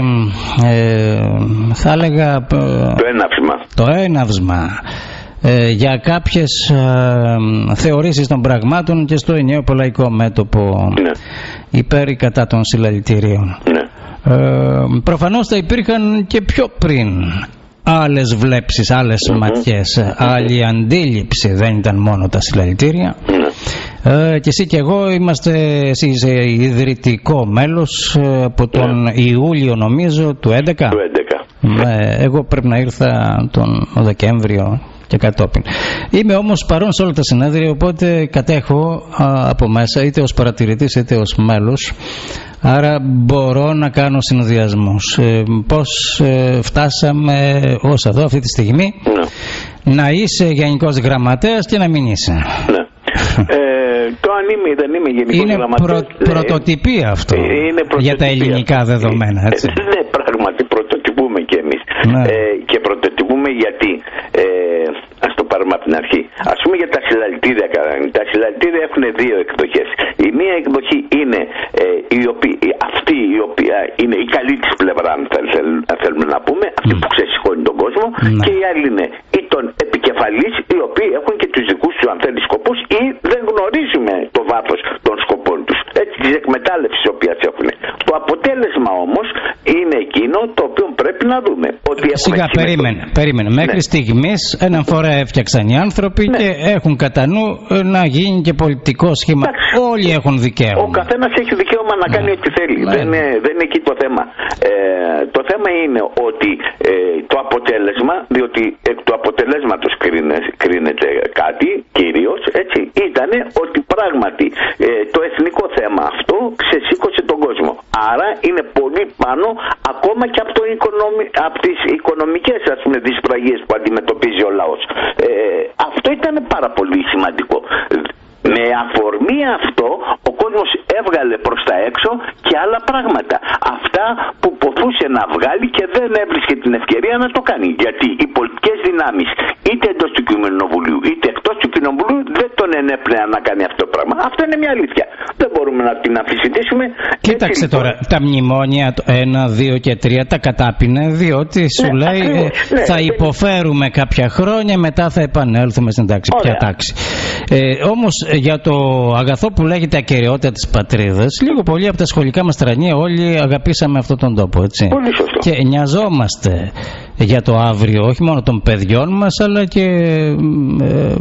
ε, θα έλεγα ε, το έναυσμα, το έναυσμα ε, για κάποιες ε, θεωρήσεις των πραγμάτων και στο ενιαίο πολαϊκό μέτωπο ναι. υπέρ ή κατά των συλλαλητηρίων. Ναι. Ε, προφανώς θα υπήρχαν και πιο πριν άλλες βλέψεις, άλλες mm-hmm. ματιές, mm-hmm. άλλη αντίληψη, δεν ήταν μόνο τα συλλαλητήρια. Mm-hmm. Ε, και εσύ και εγώ είμαστε, εσύ είσαι ιδρυτικό μέλος από τον mm-hmm. Ιούλιο νομίζω του έντεκα. Του έντεκα. Ε, εγώ πρέπει να ήρθα τον Δεκέμβριο και κατόπιν. Είμαι όμως παρόν σε όλα τα συνέδρια, οπότε κατέχω α, από μέσα, είτε ως παρατηρητής είτε ως μέλος. Άρα μπορώ να κάνω συνδυασμούς. Ε, πώς ε, φτάσαμε ως εδώ αυτή τη στιγμή, ναι. Να είσαι γενικός γραμματέας και να μην είσαι. Ναι. ε, το αν είμαι ή δεν είμαι γενικός είναι γραμματέας... Είναι προ, πρωτοτυπία αυτό, είναι πρωτοτυπία. Για τα ελληνικά δεδομένα, έτσι. Ε, ναι, πράγματι πρωτοτυπούμε κι εμείς. Ναι. Ε, και πρωτοτυπούμε γιατί... Ε, ας το πάρουμε από την αρχή. Ας πούμε για τα συλλαλητήρια. Τα συλλαλητήρια έχουν δύο εκδοχές. Η μία εκδοχή είναι ε, η οποία, αυτή η οποία είναι η καλή της πλευρά, αν θέλουμε να πούμε, αυτή που ξεσηκώνει τον κόσμο, mm. και η άλλη είναι ή των επικεφαλής, οι οποίοι έχουν και τους δικούς τους αν θέλει σκοπούς ή δεν γνωρίζουμε το βάθος των σκοπών τους. Έτσι, της εκμετάλλευσης οι οποίες έχουν. Το αποτέλεσμα όμως είναι εκείνο το οποίο πρέπει να δούμε. Ότι Σιγά, περίμενε, περίμενε. Μέχρι ναι. στιγμής έναν φορά έφτιαξαν οι άνθρωποι ναι. και έχουν κατά νου να γίνει και πολιτικό σχήμα. Εντάξει. Όλοι έχουν δικαίωμα. Ο καθένας έχει δικαίωμα να κάνει ναι. ό,τι θέλει. Ναι. Δεν, είναι, δεν είναι εκεί το θέμα. Ε, το θέμα είναι ότι ε, το αποτέλεσμα, διότι εκ του αποτελέσματος κρίνεται, κρίνεται κάτι, κυρίως, έτσι, ήταν ότι πράγματι ε, το εθνικό θέμα αυτό ξεσήκωσε τον κόσμο. Άρα είναι πολύ πάνω ακόμα και από, το οικονομι... από τις οικονομικές, ας πούμε, δυσπραγίες που αντιμετωπίζει ο λαός. Ε, αυτό ήταν πάρα πολύ σημαντικό. Με αφορμή αυτό ο κόσμος έβγαλε προς τα έξω και άλλα πράγματα. Αυτά που ποθούσε να βγάλει και δεν έβρισκε την ευκαιρία να το κάνει. Γιατί οι πολιτικές δυνάμεις είτε εντός του Κοινοβουλίου είτε εκτός του Κοινοβουλίου δεν τον ενέπνεαν να κάνει αυτό το πράγμα. Αυτό είναι μια αλήθεια. Δεν μπορούμε να την αμφισβητήσουμε. Κοίταξε τώρα, τα μνημόνια ένα, δύο και τρία τα κατάπινε, διότι σου ναι, λέει ε, ναι, θα ναι, υποφέρουμε κάποια χρόνια, μετά θα επανέλθουμε στην τάξη. Ποια τάξη. Ε, όμως για το αγαθό που λέγεται ακεραιότητα της πατρίδας, λίγο πολύ από τα σχολικά μας τρανία όλοι αγαπήσαμε αυτόν τον τόπο, έτσι. Πολύ σωστό. Και νοιαζόμαστε για το αύριο, όχι μόνο των παιδιών μας, αλλά και ε,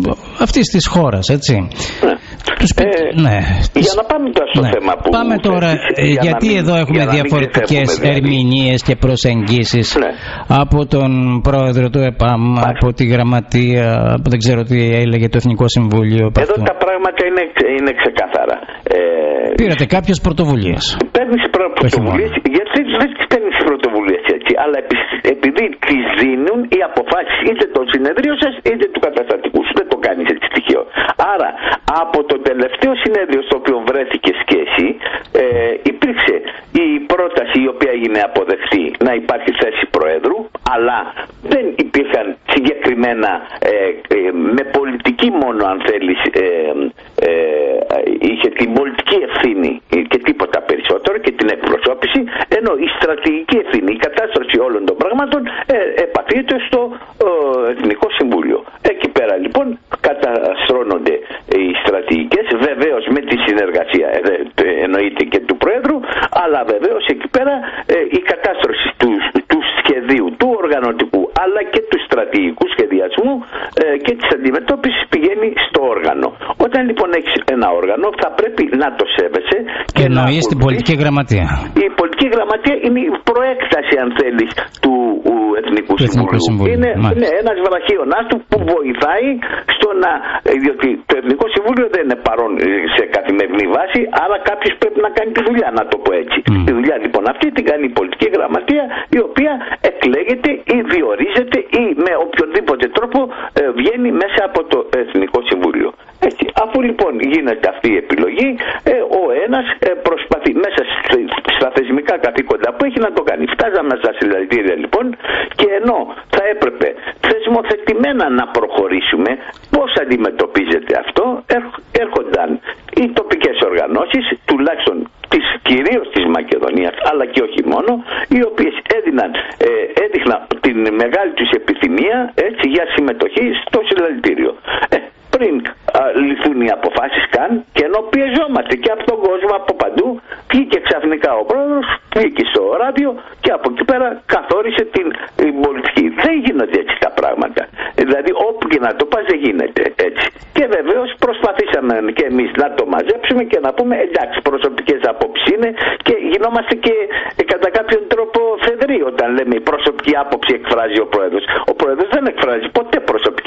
αυτής της χώρας, έτσι. Ναι. Τους... Ε, ναι. Για να πάμε τώρα στο ναι. θέμα που... Πάμε τώρα, θέτεις, για γιατί μην, εδώ έχουμε διαφορετικές δηλαδή. ερμηνείες και προσεγγίσεις ναι. από τον πρόεδρο του ΕΠΑΜ, Άχι. από τη γραμματεία, από δεν ξέρω τι έλεγε το Εθνικό Συμβούλιο. Εδώ αυτό. Τα πράγματα είναι, είναι ξεκάθαρα. Ε, Πήρατε κάποιες πρωτοβουλίες. Παίρνεις πρωτοβουλίες, γιατί δεν τις παίρνεις πρωτοβουλίες έτσι, αλλά επειδή τις δίνουν οι αποφάσεις είτε των συνεδρίων σας είτε του καταστατικού σου. Δεν το κάνεις έτσι τυχαίο. Άρα, από το τελευταίο συνέδριο στο οποίο βρέθηκες και εσύ, ε, υπήρξε η πρόταση η οποία έγινε αποδεκτή να υπάρχει θέση Προέδρου, αλλά δεν υπήρχαν συγκεκριμένα ε, ε, με πολιτική μόνο αν θέλεις ε, ε, είχε την πολιτική ευθύνη και τίποτα περισσότερο και την εκπροσώπηση, ενώ η στρατηγική ευθύνη, η κατάσταση όλων των πραγμάτων ε, επαφείται στο ε, Εθνικό Συμβούλιο. Εκεί πέρα λοιπόν καταστρώνονται οι στρατηγικές, βεβαίως με τη συνεργασία ε, εννοείται και του Προέδρου, αλλά βεβαίως εκεί πέρα ε, η κατάστρωση του, του σχεδίου, του οργανωτικού αλλά και του στρατηγικού σχεδιασμού ε, και της αντιμετώπισης πηγαίνει στο όργανο. Όταν λοιπόν έχεις ένα όργανο θα πρέπει να το σέβεσαι και εννοείς την πολιτική γραμματεία. Η πολιτική γραμματεία είναι η προέκταση αν θέλεις του Εθνικού Συμβουλίου. Συμβουλίου. Είναι, είναι ένας βραχίωνας του που βοηθάει στο να, διότι το Εθνικό Συμβούλιο δεν είναι παρόν σε καθημερινή βάση, άρα κάποιος πρέπει να κάνει τη δουλειά, να το πω έτσι. Mm. Τη δουλειά λοιπόν αυτή την κάνει η πολιτική γραμματεία, η οποία εκλέγεται ή διορίζεται ή με οποιονδήποτε τρόπο ε, βγαίνει μέσα από το Εθνικό Συμβούλιο. Έτσι. Αφού λοιπόν γίνεται αυτή η επιλογή, ε, ο ένας ε, προσπαθεί μέσα στα θεσμικά καθήκοντα που έχει να το κάνει. Φτάζαμε στα συλλαλητήρια λοιπόν και ενώ θα έπρεπε θεσμοθετημένα να προχωρήσουμε, πώς αντιμετωπίζεται αυτό, έρχονταν οι τοπικές οργανώσεις, τουλάχιστον της, κυρίως της Μακεδονίας, αλλά και όχι μόνο, οι οποίες έδιναν, ε, έδειχναν την μεγάλη τους επιθυμία έτσι, για συμμετοχή στο συλλαλητήριο. Ε, πριν α, λυθούν οι αποφάσεις καν και ενώ πιεζόμαστε και από τον κόσμο από παντού, βγήκε ξαφνικά ο πρόεδρος, βγήκε στο ράδιο και από εκεί πέρα καθόρισε την, την πολιτική. Δεν γίνονται έτσι τα πράγματα. Δηλαδή όπου και να το πας δεν γίνεται έτσι. Και βεβαίως προσπαθήσαμε και εμείς να το μαζέψουμε και να πούμε εντάξει προσωπικές απόψεις είναι και γινόμαστε και ε, κατά κάποιον τρόπο φεδροί όταν λέμε η προσωπική άποψη εκφράζει ο πρόεδρος. Ο πρόεδρος δεν εκφράζει ποτέ προσωπική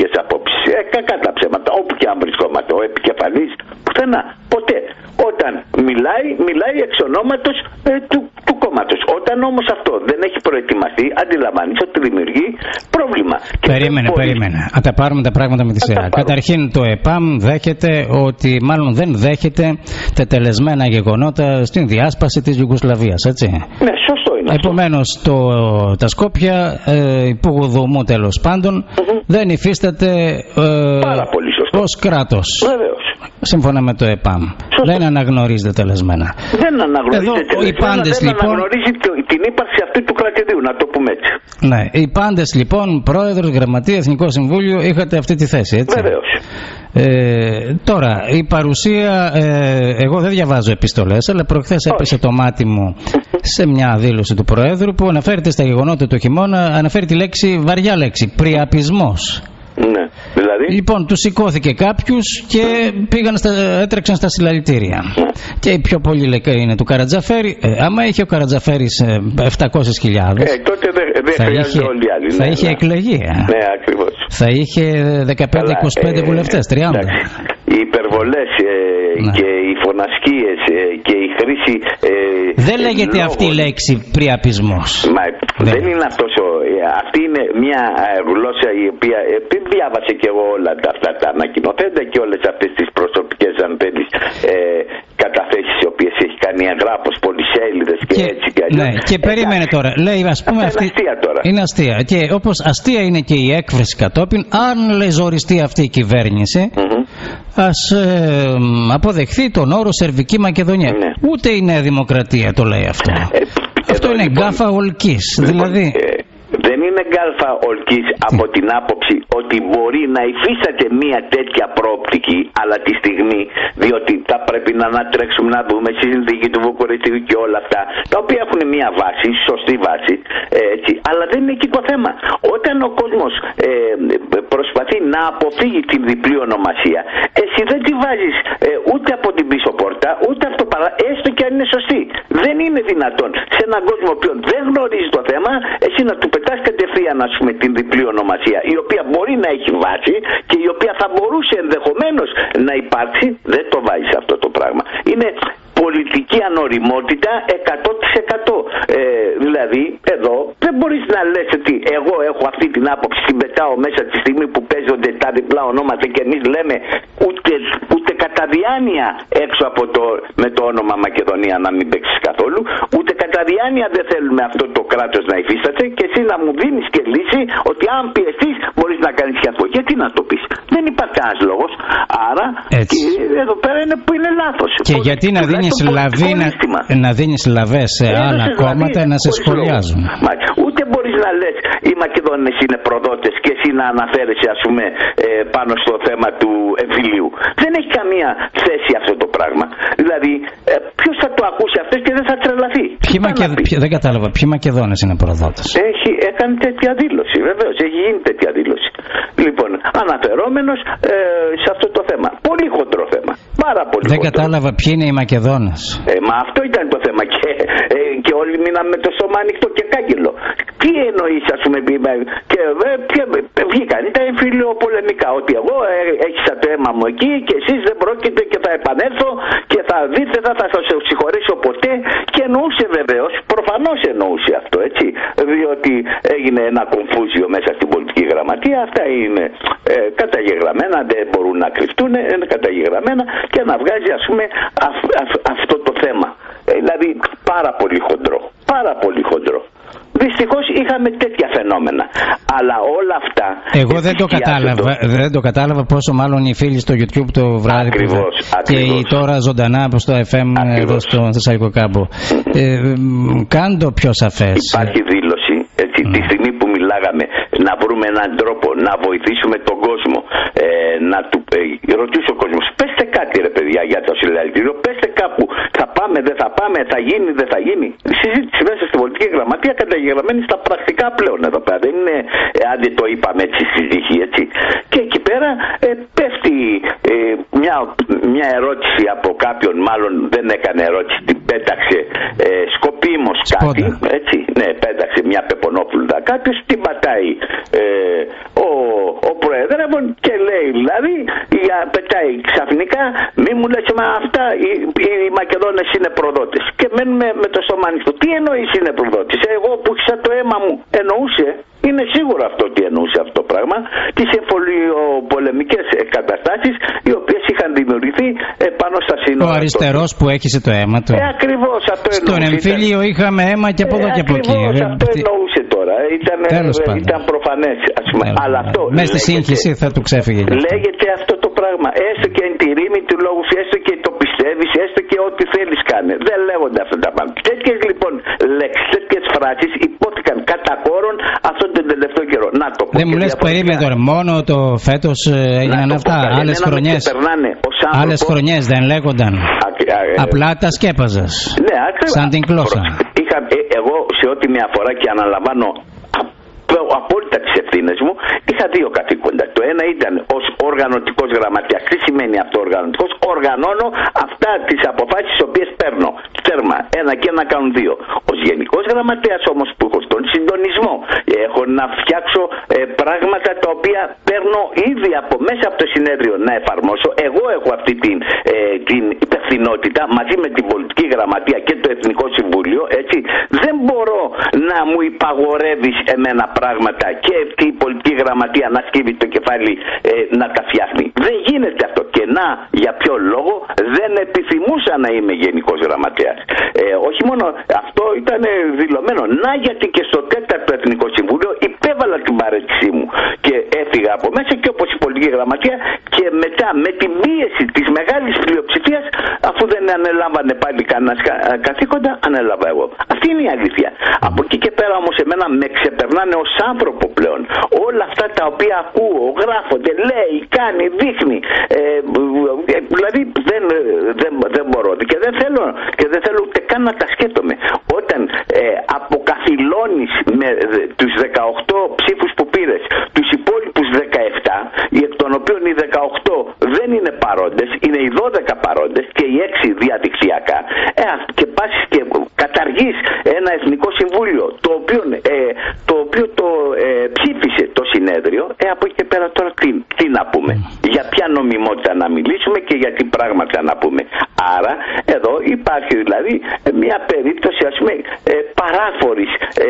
πουθενά. Ποτέ. Όταν μιλάει, μιλάει εξ ονόματος ε, του, του κόμματος. Όταν όμως αυτό δεν έχει προετοιμαστεί, αντιλαμβάνεις ότι δημιουργεί πρόβλημα. Περίμενε, μπορεί... περίμενε. Α τα πάρουμε τα πράγματα με τη σειρά. Καταρχήν το ΕΠΑΜ δέχεται ότι, μάλλον δεν δέχεται τετελεσμένα γεγονότα στην διάσπαση της Ιουγκοσλαβίας, έτσι. Ναι, σωστό είναι. Επομένως το, τα Σκόπια, ε, υπουργού Δομού τέλος πάντων, mm-hmm. δεν υφίσταται ε, ως κράτος. Βεβαίως. Σύμφωνα με το ΕΠΑΜ. Σωστό. Δεν αναγνωρίζεται τελεσμένα. Δεν αναγνωρίζεται Εδώ, τελεσμένα. Οι πάντες, δεν λοιπόν, αναγνωρίζει την ύπαρξη αυτού του κρατηδίου, να το πούμε έτσι. Ναι, οι πάντες λοιπόν, πρόεδρος, γραμματεία, Εθνικό Συμβούλιο, είχατε αυτή τη θέση, έτσι. Βεβαίως. Ε, τώρα, η παρουσία, ε, εγώ δεν διαβάζω επιστολές, αλλά προχθές έπεσε το μάτι μου σε μια δήλωση του Προέδρου που αναφέρεται στα γεγονότα του χειμώνα, αναφέρει τη λέξη, βαριά λέξη, πριαπισμός. Ναι, δηλαδή. Λοιπόν, του σηκώθηκε κάποιους και πήγαν στα, έτρεξαν στα συλλαλητήρια. Ναι. Και η πιο πολύ λέει είναι του Καρατζαφέρη. Ε, άμα είχε ο Καρατζαφέρης ε, επτακόσιες χιλιάδες, ε, τότε δεν δε χρειάζεται όλοι οι άλλοι. Θα ναι, είχε ναι. εκλεγεί. Ε. Ναι, ακριβώς. Θα είχε δεκαπέντε είκοσι πέντε ε, βουλευτές, τριάντα. Εντάξει. Οι υπερβολές ε, ναι. και οι φωνασκίες ε, και η χρήση. Ε, δεν λέγεται λόγω... αυτή η λέξη πριαπισμός. Μα, δεν. δεν είναι αυτός ο. Αυτή είναι μια γλώσσα η οποία. Ε, διάβασε και εγώ όλα τα, αυτά τα ανακοινωθέντα και όλες αυτές τις προσωπικές, αν θέλεις, ε, καταθέσεις οι οποίες έχει κάνει εγγράφος, πολυσέλιδες και, και έτσι και αλλιώς. Ναι, και ε, περίμενε ε, τώρα. Λέει, ας πούμε, αυτή, είναι αστεία τώρα. Είναι αστεία. Και όπως αστεία είναι και η έκφραση κατόπιν, αν λέει ζοριστεί αυτή η κυβέρνηση, mm-hmm. ας ε, αποδεχθεί τον όρο Σερβική Μακεδονία. Ναι. Ούτε η Νέα Δημοκρατία το λέει αυτό. Ε, αυτό είναι λοιπόν, γκάφα ολκής. Λοιπόν, δηλαδή. Ε, δεν είναι γκάλφα ολκής από την άποψη ότι μπορεί να υφίσταται μια τέτοια προοπτική, αλλά τη στιγμή, διότι θα πρέπει να ανατρέξουμε να δούμε στη συνθήκη του Βουκουρεστίου και όλα αυτά, τα οποία έχουν μια βάση, σωστή βάση, έτσι, αλλά δεν είναι εκεί το θέμα. Όταν ο κόσμος ε, προσπαθεί να αποφύγει την διπλή ονομασία, εσύ δεν τη βάζεις ε, ούτε από την πίσω πόρτα, ούτε αυτό παρά, έστω και αν είναι σωστή. Δεν είναι δυνατόν σε έναν κόσμο που δεν γνωρίζει το θέμα, εσύ να του πετάς κατευθείαν, ας πούμε, την διπλή ονομασία, η οποία μπορεί να έχει βάση και η οποία θα μπορούσε ενδεχομένως να υπάρξει. Δεν το βάζεις αυτό το πράγμα. Είναι πολιτική ανοριμότητα εκατό τοις εκατό. Ε, δηλαδή, εδώ δεν μπορείς να λες ότι εγώ έχω αυτή την άποψη, την πετάω μέσα τη στιγμή που παίζονται τα διπλά ονόματα και εμείς λέμε ούτε, ούτε κατά διάνοια έξω από το, με το όνομα Μακεδονία να μην παίξεις καθόλου, ούτε κατά διάνοια δεν θέλουμε αυτό το κράτος να υφίσταται και εσύ να μου δίνεις και λύση ότι αν πιεστείς μπορείς να κάνεις και αυτό. Γιατί να το πεις? Δεν υπάρχει κανένας λόγος. Άρα και εδώ πέρα είναι που είναι λάθος. Και Πώς, γιατί να δίνεις λαβή, να, να δίνεις λαβές σε ε, άλλα κόμματα να σε σχολιάζουν? Μα, ούτε μπορείς να λες οι Μακεδόνες είναι προδότες και εσύ να αναφέρεσαι, ας πούμε, ε, πάνω στο θέμα του εμφυλίου. Δεν έχει καμία θέση αυτό το πράγμα. Δηλαδή ε, ποιος θα το ακούσει αυτές και δεν θα τρελαθεί. Ποιοι Μακε... Ποιοι, δεν κατάλαβα, ποιοι Μακεδόνες είναι προδότες? Έχει, έκανε τέτοια δήλωση, βεβαίως, έχει γίνει τέτοια δήλωση. Λοιπόν, αναφερόμενος ε, σε αυτό το θέμα. Πολύ χοντρό θέμα. Πάρα πολύ δεν χοντρό. κατάλαβα ποιοι είναι οι Μακεδόνες. Ε, μα αυτό ήταν το θέμα και, ε, και όλοι μείναμε με το σώμα ανοιχτό και κάγκελο. Τι εννοείς, ας πούμε, και ε, και, ε, βγήκαν, ήταν εμφυλιοπολεμικά, ότι εγώ ε, έχισα το αίμα μου εκεί και εσείς δεν πρόκειται και θα επανέλθω και θα δείτε, θα σας συγχωρήσω ποτέ. Και εννοούσε βεβαίως, προφανώς εννοούσε αυτό, έτσι, διότι έγινε ένα κομφούζιο μέσα στην πολιτική γραμματεία. Αυτά είναι ε, καταγεγραμμένα, δεν μπορούν να κρυφτούν, είναι καταγεγραμμένα και να βγάζει, ας πούμε, αυ, αυ, αυτό το θέμα. Ε, δηλαδή πάρα πολύ χοντρό, πάρα πολύ χοντρό. Δυστυχώς είχαμε τέτοια φαινόμενα. Αλλά όλα αυτά. Εγώ δεν το κατάλαβα. Το... Δεν το κατάλαβα πόσο μάλλον οι φίλοι στο YouTube το βράδυ. Ακριβώς, που ακριβώς. Και οι τώρα ζωντανά στο εφ εμ εδώ στο Θεσσαλικό κάμπο. ε, Κάντο πιο σαφές. Υπάρχει δήλωση. Έτσι, mm. Τη στιγμή που μιλάγαμε να βρούμε έναν τρόπο να βοηθήσουμε τον κόσμο, ε, να του ε, ρωτήσει ο κόσμος, πέστε κάτι ρε παιδιά για το συλλαλητήριο, πέστε κάπου, θα πάμε, δεν θα πάμε, θα γίνει, δεν θα γίνει. Η συζήτηση μέσα στην πολιτική γραμματεία καταγεγραμμένη στα πρακτικά πλέον εδώ πέρα. Δεν είναι, ε, αν δεν το είπαμε έτσι στη τύχη, έτσι. Και εκεί πέρα ε, πέφτει ε, μια, μια ερώτηση από κάποιον, μάλλον δεν έκανε ερώτηση, την πέταξε ε, σκοπίμως κάτι, έτσι, ναι, πέταξε μια πεπονόπουλα, κάποιος την πατάει ε, ο, ο προεδρεύων και λέει, δηλαδή, για, πετάει ξαφνικά, μη μου λες, μα αυτά οι, οι Μακεδόνες είναι προδότες. Και μένουμε με το στόμα ανοιχτό. Τι εννοείς είναι προδότης? Εγώ που είχα το αίμα μου εννοούσε, είναι σίγουρο αυτό ότι εννοούσε αυτό το πράγμα, τις εμφυλιοπολεμικές καταστάσεις οι οποίες είχαν δημιουργηθεί πάνω στα σύνορα. Ο αριστερός που έχισε το αίμα του. Ε, ακριβώς αυτό εννοούσε. Στον εμφύλιο είχαμε αίμα και από εδώ ε, και από εκεί. Ακριβώς αυτό εννοούσε τώρα. Ήταν, ε, ήταν προφανές, ας πούμε. Τέλος αλλά αυτό. Μες στη σύγχυση θα του ξέφυγε. Λέγεται αυτό το πράγμα. Έστω και εν τη ρήμη του λόγου, έστω και το πιστεύεις, έστω και ό,τι θέλεις κάνε. Δεν λέγονται αυτά τα πράγματα. Τέτοιες λοιπόν λέξεις, τέτοιες φράσεις υπόθηκαν κατά κόρον αυτόν τον τελευταίο καιρό. Να το πω. Δεν μου λες περίμενε τώρα, μόνο το φέτος έγιναν αυτά. Άλλες χρονιές. Άλλες χρονιές δεν λέγονταν. Α, α, ε, Απλά τα σκέπαζες. Ναι, ακριβώς. Σαν την γλώσσα. Είχα, ε, εγώ σε ό,τι με αφορά και αναλαμβάνω απόλυτα τις ευθύνες μου, είχα δύο καθήκοντα. Το ένα ήταν ως οργανωτικός γραμματέας. Τι σημαίνει αυτό οργανωτικός? Οργανώνω αυτά τις αποφάσεις τις οποίες παίρνω. Τέρμα. Ένα και ένα κάνουν δύο. Ως γενικός γραμματέας όμως που έχω στον συντονισμό, έχω να φτιάξω ε, πράγματα τα οποία παίρνω ήδη από μέσα από το συνέδριο να εφαρμόσω. Εγώ έχω αυτή την, ε, την υπευθυνότητα μαζί με την πολιτική γραμματεία και το Εθνικό Συμβούλιο. Έτσι. Δεν μπορώ να μου υπαγορεύεις εμένα πράγματα και η πολιτική γραμματεία να σκύβει το κεφάλι ε, να τα φτιάχνει. Δεν γίνεται αυτό. Και να, για ποιο λόγο δεν επιθυμούσα να είμαι γενικός γραμματέας. Ε, όχι μόνο αυτό ήταν δηλωμένο. Να, γιατί και στο τέταρτο Εθνικό Συμβούλιο υπέβαλα την παρέτησή μου και έφυγα από μέσα, και όπως η πολιτική γραμματεία, και μετά με την πίεση της μεγάλης πλειοψηφίας, αφού δεν ανέλαβανε πάλι κανένα καθήκοντα, ανέλαβα εγώ. Αυτή είναι η αλήθεια. Mm. Από εκεί και πέρα όμως εμένα με ξεπερνάνε ως άνθρωπο πλέον. Όλα αυτά τα οποία ακούω, γράφονται, λέει, κάνει, δείχνει. Ε, δηλαδή δεν, δεν, δεν μπορώ και δεν θέλω, και δεν θέλω ούτε καν να τα σκέφτομαι. Όταν ε, αποκαθιλώνεις με ε, τους δεκαοκτώ ψήφους που πήρες, τους υπόλοιπους δεκαεπτά, εκ των οποίων οι δεκαοκτώ δεν είναι παρόντες, είναι οι δώδεκα παρόντες και οι έξι διαδικτυακά, ε, και πας και καταργείς ένα Εθνικό Συμβούλιο το οποίο, ε, το, οποίο το ε, ψήφισε το συνέδριο, ε, από εκεί και πέρα τώρα τι, τι να πούμε, για ποια νομιμότητα να μιλήσουμε και για τι πράγματα να πούμε. Άρα εδώ υπάρχει δηλαδή μια περίπτωση, ας πούμε, ε, παράφορης ε,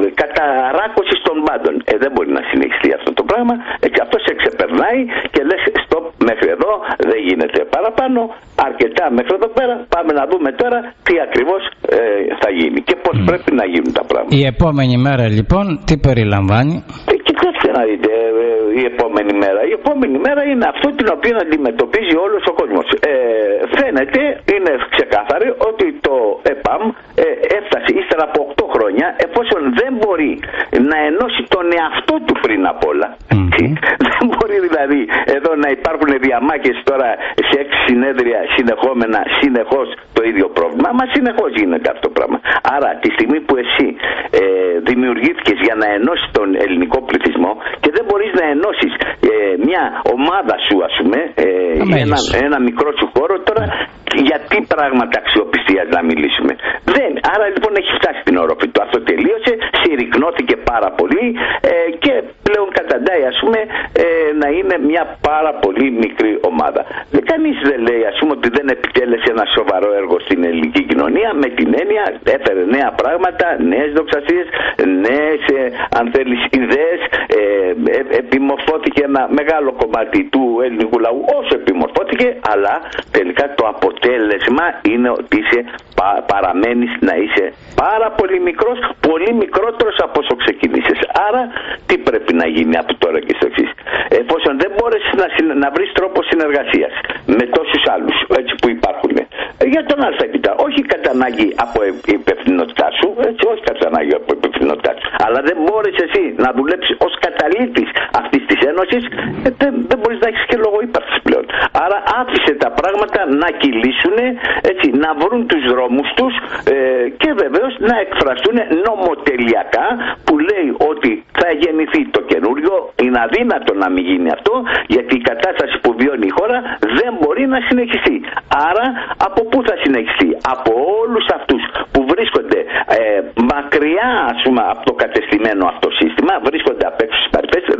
καταράκωσης των πάντων. Ε, δεν μπορεί να συνεχιστεί αυτό το πράγμα. Ε, αυτό σε ξεπερνάει και λες stop μέχρι εδώ, δεν γίνεται παραπάνω, αρκετά μέχρι εδώ πέρα, πάμε να δούμε τώρα τι ακριβώς ε, θα γίνει και πώς mm. πρέπει να γίνουν τα πράγματα. Η επόμενη μέρα λοιπόν τι περιλαμβάνει? Ε, κοιτάξτε να δείτε, ε, η επόμενη μέρα. Η επόμενη μέρα είναι αυτό την οποία αντιμετωπίζει όλος ο κόσμος. Ε, φαίνεται, είναι ξεκάθαρο ότι το ΕΠΑΜ ε, έφτασε ύστερα από οκτώ χρόνια, εφόσον δεν μπορεί να ενώσει τον εαυτό του πριν απ' όλα. Mm-hmm. Δεν μπορεί δηλαδή εδώ να υπάρχουν διαμάχες τώρα σε έξι συνέδρια συνεχόμενα, συνεχώς το ίδιο πρόβλημα. Μα συνεχώς γίνεται αυτό το πράγμα. Άρα τη στιγμή που εσύ ε, δημιουργήθηκες για να ενώσεις τον ελληνικό πληθυσμό και δεν μπορείς να ενώσεις ε, μια ομάδα σου, ας πούμε, ε, ένα, ένα μικρό σου χώρο, τώρα για τι πράγματα αξιοπιστίας να μιλήσουμε? Δεν. Άρα λοιπόν έχει φτάσει την όροφη του. Αυτό τελείωσε, συρρυκνώθηκε πάρα πολύ ε, και πλέον καταντάει, ας πούμε, ε, να είναι μια πάρα πολύ μικρή ομάδα. Δεν, κανείς δεν λέει, ας πούμε, ότι δεν επιτέλεσε ένα σοβαρό έργο στην ελληνική κοινωνία, με την έννοια έφερε νέα πράγματα, νέες δοξασίες, νέες, ε, αν θέλεις, ιδέες, ε, ε, επιμορφώθηκε ένα μεγάλο κομμάτι του ελληνικού λαού όσο επιμορφώθηκε, αλλά τελικά το αποτέλεσμα είναι ότι είσαι, πα, παραμένεις να είσαι πάρα πολύ μικρός, πολύ μικρότερος από όσο ξεκινήσεις. Άρα τι πρέπει να γίνει από τώρα και στο εξής? Εφόσον δεν μπόρεσες να, να βρεις τρόπο συνεργασίας με τόσους άλλους έτσι που υπάρχουν, για τον αλφαβήτα, όχι κατά ανάγκη από υπευθυνότητά σου, έτσι, όχι κατά ανάγκη από υπευθυνότητά σου, αλλά δεν μπόρεσες εσύ να δουλέψεις ως καταλήτης αυτής της ένωσης, ε, δεν, δεν μπορείς να έχεις και λόγο ύπαρξης πλέον. Άρα άφησε τα πράγματα να κυλήσουν, έτσι, να βρουν τους δρόμους τους ε, και βεβαίως να εκφραστούν νομοτελειακά, που λέει ότι θα γεννηθεί το καινούριο. Είναι αδύνατο να μην γίνει αυτό, γιατί η κατάσταση που βιώνει η χώρα δεν μπορεί να συνεχιστεί. Άρα από πού θα συνεχιστεί? Από όλους αυτούς που βρίσκονται ε, μακριά, ας πούμε, από το κατεστημένο αυτό σύστημα, βρίσκονται απ' έξω στις παρυφές, δεν θέλουν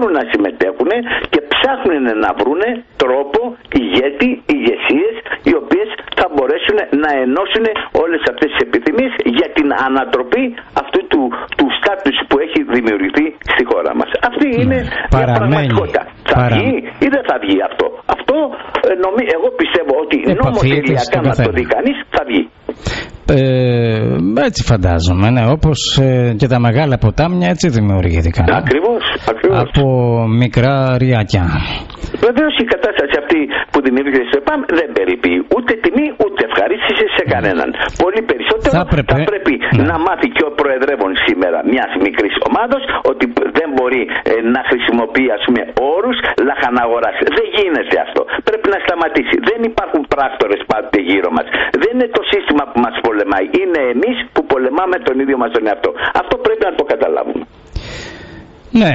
θέλουν να συμμετέχουν και ψάχνουν να βρούνε τρόπο, ηγέτη, ηγεσίες οι οποίες θα μπορέσουν να ενώσουν όλες αυτές τις επιθυμίες για την ανατροπή αυτού του, του στάτους που έχει δημιουργηθεί στη χώρα μας. Αυτή είναι η πραγματικότητα. Θα Παρα... βγει ή δεν θα βγει αυτό. Αυτό νομί... εγώ πιστεύω ότι νομοτελειακά να το δει κανείς θα βγει. Ε, έτσι φαντάζομαι, ναι, όπως ε, και τα μεγάλα ποτάμια έτσι δημιουργήθηκαν. Ακριβώς, ακριβώς. Από μικρά ριάκια. Βεβαίως η κατάσταση αυτή που δημιουργήθηκε στο ΕΠΑΜ δεν περιποιεί ούτε τιμή ούτε ευχαρίστηση σε κανέναν. Πολύ περισσότερο θα, πρέπει, θα πρέπει ναι. να μάθει και ο προεδρεύων σήμερα μιας μικρής ομάδος ότι δεν μπορεί ε, να χρησιμοποιεί ας πούμε όρους λαχαναγοράς. Δεν γίνεται αυτό. Πρέπει να σταματήσει. Δεν υπάρχουν πράκτορες πάντοτε γύρω μας. Δεν είναι το σύστημα που μας πολεμάει. Είναι εμείς που πολεμάμε τον ίδιο μας τον εαυτό. Αυτό πρέπει να το καταλάβουμε. Ναι,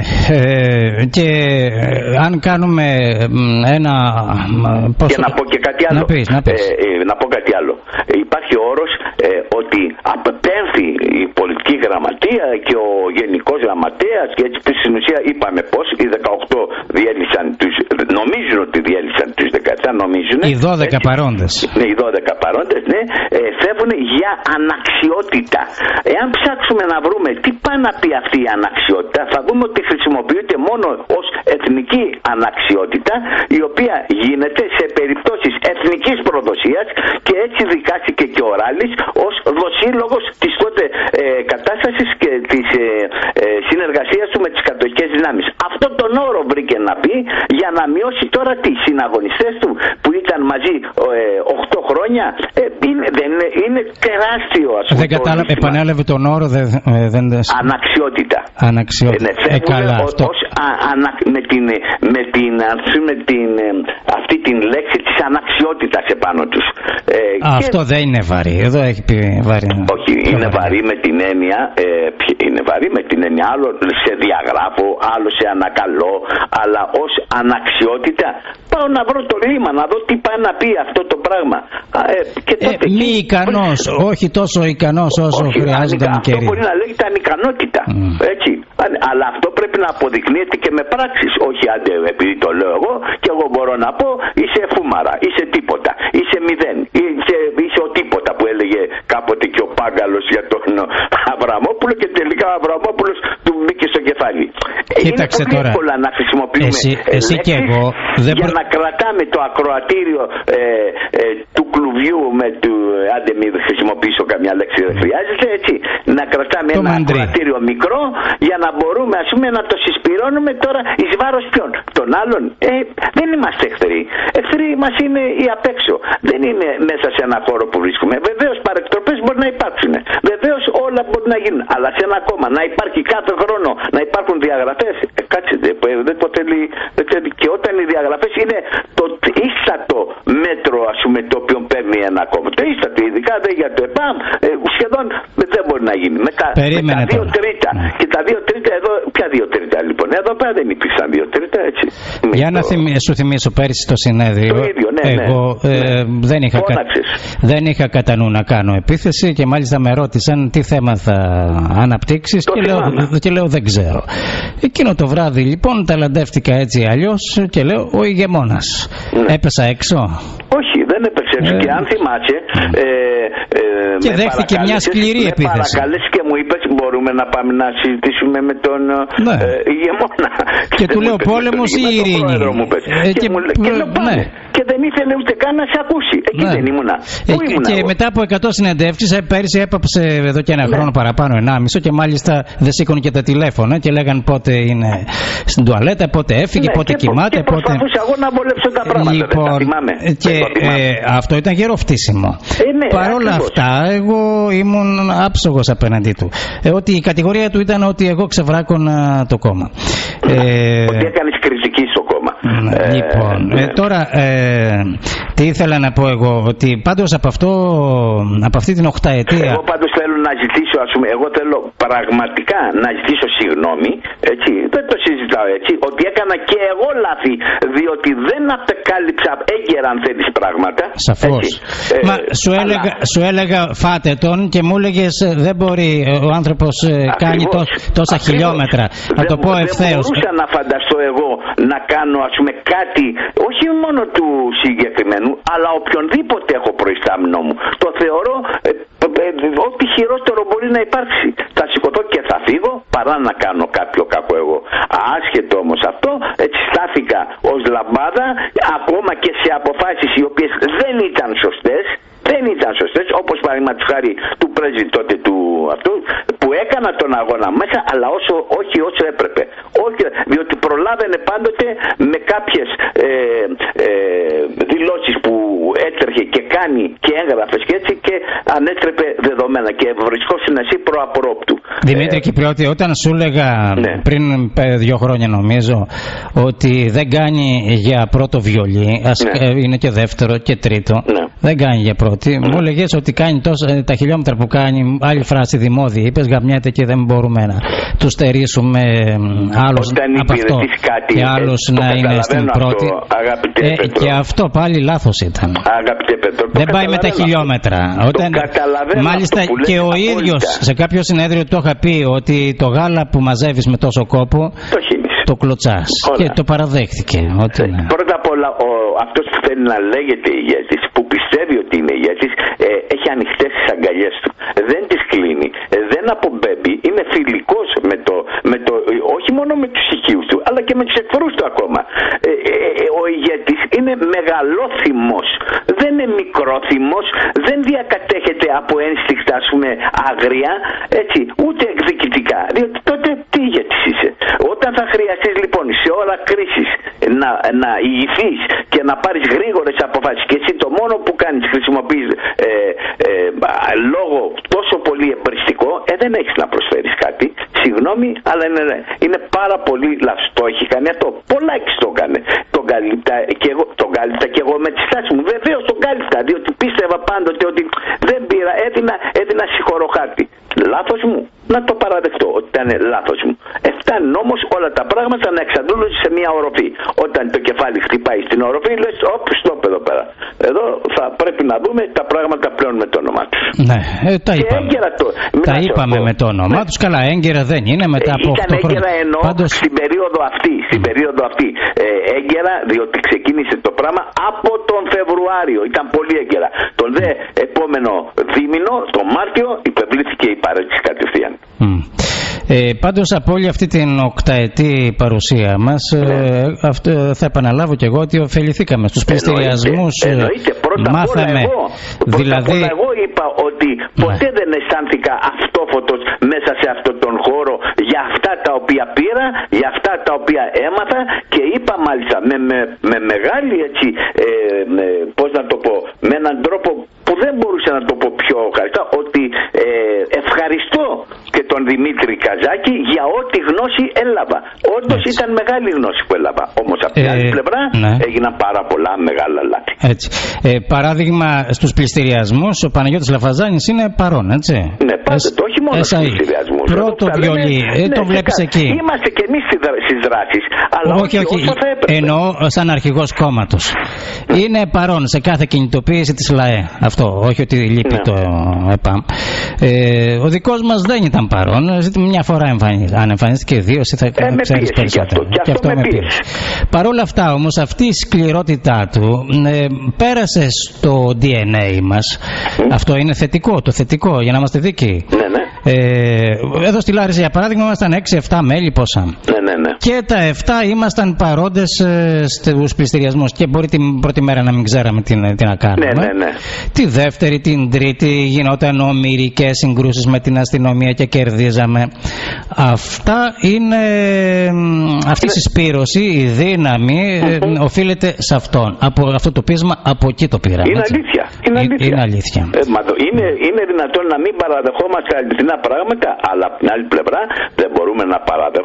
ε, και ε, αν κάνουμε ένα... Πώς... Και να πω και κάτι άλλο. Να πεις, να πεις. Ε, ε, να πω κάτι άλλο. Ε, υπάρχει ο όρος ε, ότι απεπέμφθη η πολιτική γραμματεία και ο γενικός γραμματέας και έτσι στην ουσία είπαμε πως οι δεκαοκτώ διέλυσαν τους, νομίζουν ότι διέλυσαν τους δεκαεπτά, νομίζουν. Οι δώδεκα έτσι, παρόντες. Ναι, οι δώδεκα παρόντες, ναι, ε, φεύγουν για αναξιότητα. Εάν ψάξουμε να βρούμε τι πάει να πει αυτή η αναξιότητα, θα δούμε ότι χρησιμοποιείται μόνο ως εθνική αναξιότητα, η οποία γίνεται σε περιπτώσεις εθνικής προδοσίας και έτσι δικάστηκε και ο Ράλης ως δοσύλλογος της τότε ε, κατάστασης και της ε, ε, συνεργασίας του με τις κατοχικές δυνάμεις. Αυτό τον όρο βρήκε να πει για να μειώσει τώρα τις συναγωνιστές του που ήταν μαζί ε, οκτώ χρόνια. Ε, είναι, δεν είναι, είναι τεράστιο ας πούμε. Δεν κατάλαβε, επανέλαβε τον όρο δε, ε, δεν... Αναξιότητα. Αναξιότητα. Ε, ναι, ε, καλά, ο, αυτό. Ως, α, ανα, με την, με την, με την, αυτή την λέξη της αναξιότητας επάνω τους. Ε, αυτό και... δεν είναι βαρύ. Εδώ έχει πει βαρύ. Όχι, είναι βαρύ. βαρύ με την έννοια, ε, είναι βαρύ με την έννοια άλλο σε διαγράφω, άλλο σε ανακαλώ, αλλά ως αναξιότητα πάω να βρω το ρήμα, να δω τι πάει να πει αυτό το πράγμα. Ε, και τότε, ε, μη ικανός, όχι τόσο ικανός όσο όχι, χρειάζεται να κερδίσει. Αυτό μπορεί να λέγεται ανικανότητα. Mm. Έτσι. Αλλά αυτό πρέπει να αποδεικνύεται και με πράξεις. Όχι άντε επειδή το λέω εγώ και εγώ μπορώ να πω είσαι φούμαρα, είσαι τίποτα, είσαι μηδέν, είσαι, είσαι ο τίποτα που έλεγε κάποτε και ο Πάγκαλος για τον Αβραμόπουλο και τελικά ο Αβραμόπουλος του μπήκε στο κεφάλι. Κοίταξε είναι πολύ τώρα. εύκολα να χρησιμοποιούμε εσύ, εσύ λέξεις και εγώ, δεν για προ... να κρατάμε το ακροατήριο ε, ε, του κλουβιού με του, άντε μην χρησιμοποιήσω καμιά λέξη δεν χρειάζεται έτσι, να κρατάμε το ένα μαντρί. Ακροατήριο μικρό για να μπορούμε ας πούμε να το συσπηρώνουμε τώρα εις βάρος ποιον, των άλλων. Ε, δεν είμαστε εχθροί. Εχθροί μας είναι οι απ' έξω. Δεν είναι μέσα σε ένα χώρο που βρίσκουμε. Βεβαίως παρεκτροπές μπορεί να υπάρξουν. Βεβαίως όλα μπορεί να γίνουν. Αλλά σε ένα κόμμα να υπάρχει κάθε χρόνο να υπάρχουν διαγραφές. Ε, κάτσε, δεν το θέλει, δεν θέλει. Και όταν οι διαγραφές είναι το ίστατο μέτρο ας πούμε το οποίο παίρνει ένα κόμμα. Το ίστατο, ειδικά δε για το ΕΠΑΜ, ε, σχεδόν δεν μπορεί να γίνει. Με τα, με τα δύο τρίτα. Ναι. Και τα δύο τρίτα εδώ, ποια δύο τρίτα λοιπόν. Εδώ πέρα δεν υπήρξαν δύο τρίτα έτσι. Για να το... θυμ, σου θυμίσω πέρυσι το συνέδριο. Το ίδιο, ναι, εγώ ναι, ε, ναι. Δεν, είχα κα... δεν είχα κατά νου να κάνω επίθεση και μάλιστα με ρώτησαν τι θέμα θα αναπτύξεις και λέω, και λέω δεν ξέρω. Εκείνο το βράδυ λοιπόν ταλαντεύτηκα έτσι αλλιώς και λέω ο ηγεμόνας. Ναι. Έπεσα έξω. Όχι, δεν έπεσε έξω. Ε... Και αν θυμάσαι. Ε, ε, και δέχτηκε μια σκληρή με επίθεση. Παρακαλέσει και μου είπες μπορούμε να πάμε να συζητήσουμε με τον ναι. ε, ηγεμόνα. Και, και του λέω πόλεμος ή ειρήνη. Ε, και, και, μου, και, λέω, πάμε. Ναι. Και δεν ήθελε ούτε καν να σε ακούσει. Εκεί ναι. δεν ήμουνα. Ε, Πού ήμουνα και εγώ. Μετά από εκατό συνεντεύξεις πέρυσι έπαψε εδώ και ένα ναι. χρόνο παραπάνω, ενάμισο και μάλιστα δεν σήκωνε και τα τηλέφωνα και λέγαν πότε είναι στην τουαλέτα, πότε έφυγε, ναι, πότε και κοιμάται. Και πότε... προσπαθούσα εγώ να βολέψω τα πράγματα. Λοιπόν, δεν τα θυμάμαι. Και ε, αυτό ήταν γερό φτύσιμο. Ε, ναι, Παρ' όλα αυτά, εγώ ήμουν άψογος απέναντί του. Ε, ότι η κατηγορία του ήταν ότι εγώ ξεβράκωνα το κόμμα. Ε, ότι έκανες κριτική στο κόμμα. Ε, λοιπόν, ε, τώρα ε, τι ήθελα να πω εγώ, ότι πάντως από αυτό, από αυτή την οχταετία. Εγώ πάντως θέλω να ζητήσω, ας πούμε, εγώ θέλω πραγματικά να ζητήσω συγγνώμη, έτσι, δεν το συζητάω έτσι, ότι έκανα και εγώ λάθη, διότι δεν απεκάλυψα έγκαιρα αν θέλεις πράγματα. Σαφώς. Ε, Μα σου, αλλά... έλεγα, σου έλεγα φάτε τον και μου έλεγες δεν μπορεί ο άνθρωπος κάνει τό, τόσα Ακριβώς. χιλιόμετρα. Να το πω ευθέως. Δεν μπορούσα να φανταστώ εγώ να κάνω ας πούμε κάτι, όχι μόνο του συγκεκριμένου, αλλά οποιονδήποτε έχω προϊστάμενό μου. Το θεωρώ ε, ε, ε, ό,τι χειρότερο μπορεί να υπάρξει. Θα σηκωθώ και θα φύγω παρά να κάνω κάποιο κακό εγώ. Άσχετο όμως αυτό, έτσι στάθηκα ως λαμπάδα, ακόμα και σε αποφάσεις οι οποίες δεν ήταν σωστές. Δεν ήταν σωστές, όπως παραδείγματος χάρη του πρέσβη τότε του αυτού, που έκανα τον αγώνα μέσα, αλλά όσο, όχι όσο έπρεπε. Όχι, διότι προλάβαινε πάντοτε με κάποιες ε, ε, δηλώσεις που έτρεχε και κάνει και έγραφες και έτσι και ανέτρεπε δεδομένα και βρισκόσουν εσύ προαπρόπτου. Δημήτρη ε, Κυπριώτη, όταν σου έλεγα ναι. πριν δύο χρόνια νομίζω ότι δεν κάνει για πρώτο βιολί, ας, ναι. είναι και δεύτερο και τρίτο, ναι. δεν κάνει για πρώτο. Mm. Μου έλεγες ότι κάνει τόσα, τα χιλιόμετρα που κάνει, άλλη φράση δημόδια, είπες γαμιέται και δεν μπορούμε να του στερήσουμε άλλος από αυτό κάτι, και άλλος ε, να είναι στην αυτό, πρώτη. Ε, και αυτό πάλι λάθος ήταν. Αγαπητέ Πέτρο, δεν πάει με τα χιλιόμετρα. Όταν, μάλιστα που και ο ίδιος σε κάποιο συνέδριο το είχα πει ότι το γάλα που μαζεύεις με τόσο κόπο το, το κλωτσάς. Και το παραδέχτηκε. Ότι, ναι. Πρώτα απ' όλα ο, αυτός που θέλει να λέγεται ηγέτης, που πιστεύει ότι είναι ηγέτης, ε, έχει ανοιχτές τις αγκαλιές του. Δεν τις κλείνει, ε, δεν απομπέμπει, είναι φιλικός με το, με το, όχι μόνο με τους οικείους του, αλλά και με τους εχθρούς του ακόμα. Ε, ε, ε, ο ηγέτης είναι μεγαλόθυμος, δεν είναι μικρόθυμος, δεν διακατέχεται από ένστικτα ας πούμε άγρια, έτσι, ούτε εκδικητικά. Διότι τότε τι ηγέτης είσαι? Όταν θα χρειαστείς λοιπόν σε ώρα κρίσης να, να ηγηθείς και να πάρεις γρήγορες αποφάσεις και εσύ το μόνο που κάνεις χρησιμοποιείς ε, ε, λόγο τόσο πολύ εμπριστικό, ε, δεν έχεις να προσφέρεις κάτι. Συγγνώμη, αλλά είναι, είναι πάρα πολύ λάθος. Το έχει κάνει αυτό. Πολλάκις το έκανε. Τον κάλυπτα και εγώ, τον κάλυπτα και εγώ με τη στάση μου. Βεβαίως τον κάλυπτα, διότι πίστευα πάντοτε ότι δεν πήρα, έδινα, έδινα συγχωροχάρτη. Λάθος μου. Να το παραδεχτώ ότι ήταν λάθος μου. Ε, φτάνει όμως όλα τα πράγματα να εξαντλούνται σε μια οροφή. Όταν το κεφάλι χτυπάει στην οροφή, λες, όπ, στόπ εδώ πέρα. Εδώ θα πρέπει να δούμε τα πράγματα πλέον με το όνομά τους. Ναι, ε, τα είπαμε. Το, τα είπαμε με το όνομά ναι. τους. Καλά, έγκαιρα δεν είναι μετά από οκτώ χρόνια. Ήταν έγκαιρα ενώ Πάντως... στην περίοδο αυτή, στην mm. περίοδο αυτή ε, έγκαιρα, διότι ξεκίνησε το πράγμα από τον Φεβρουάριο. Ήταν πολύ έγκαιρα. Τον δε επόμενο δίμηνο, τον Μάρτιο, υπευλήθηκε η παρέτηση κατευθείαν. Mm. Ε, πάντως από όλη αυτή την οκταετή παρουσία μας ναι. ε, αυτό, θα επαναλάβω και εγώ ότι ωφεληθήκαμε στους πληστηριασμούς. Εννοείται, πρώτα μάθαμε, απ' όλα εγώ, δηλαδή... πρώτα εγώ είπα ότι ποτέ ναι. δεν αισθάνθηκα αυτόφωτος μέσα σε αυτόν τον χώρο για αυτά τα οποία πήρα, για αυτά τα οποία έμαθα και είπα μάλιστα με, με, με μεγάλη έτσι, ε, με, πώς να το πω, με έναν τρόπο που δεν μπορούσα να το πω πιο χαριστά, ότι ε, ευχαριστώ και τον Δημήτρη Καζάκη για ό,τι γνώση έλαβα. Όντως ήταν μεγάλη γνώση που έλαβα. Όμως από την ε, άλλη πλευρά ναι. έγιναν πάρα πολλά μεγάλα λάθη. Έτσι. Ε, παράδειγμα στους πληστηριασμούς ο Παναγιώτης Λαφαζάνης είναι παρόν, έτσι. Ναι, πάντοτε, όχι μόνο στους πληστηριασμούς. Πρώτο βιολί, ε, ναι, το βλέπεις εκεί. Είμαστε και εμείς στις δράσεις, αλλά όχι, όχι, όχι όσο θα έπρεπε. Εννοώ σαν αρχηγός κόμματος. Είναι παρόν σε κάθε κινητοποίηση της ΛΑΕ. Αυτό, όχι ότι λείπει ναι. το ΕΠΑΜ. Ε, ο δικός μας δεν ήταν παρόν. Μια φορά εμφανίστηκε. Αν εμφανίστηκε δύο, εσύ θα ε, ξέρεις περισσότερο. Και αυτό, και αυτό, αυτό με πίεση. Παρ' όλα αυτά όμως, αυτή η σκληρότητά του ε, πέρασε στο ντι εν έι μας. Mm. Αυτό είναι θετικό, το θετικό, για να είμαστε δίκαιοι. Ναι, ναι. Ε, εδώ στη Λάρισα, για παράδειγμα, ήμασταν έξι εφτά μέλη, πόσα. Ναι, ναι, ναι. Και τα εφτά ήμασταν παρόντες ε, στους πληστηριασμούς. Και μπορεί την πρώτη μέρα να μην ξέραμε τι, τι να κάνουμε. Ναι, ναι, ναι. Τη δεύτερη, την τρίτη γινόταν ομηρικές συγκρούσεις με την αστυνομία και κερδίζαμε. Αυτά είναι. Αυτή η συσπήρωση, η δύναμη mm-hmm. ε, οφείλεται σε αυτόν. Από αυτό το πείσμα, από εκεί το πήραμε. Είναι αλήθεια. Είναι αλήθεια. Είναι, αλήθεια. Ε, μα το, είναι, είναι δυνατόν να μην παραδεχόμαστε αληθινά πράγματα, αλλά από την άλλη πλευρά δεν μπορούμε να παραδεχόμαστε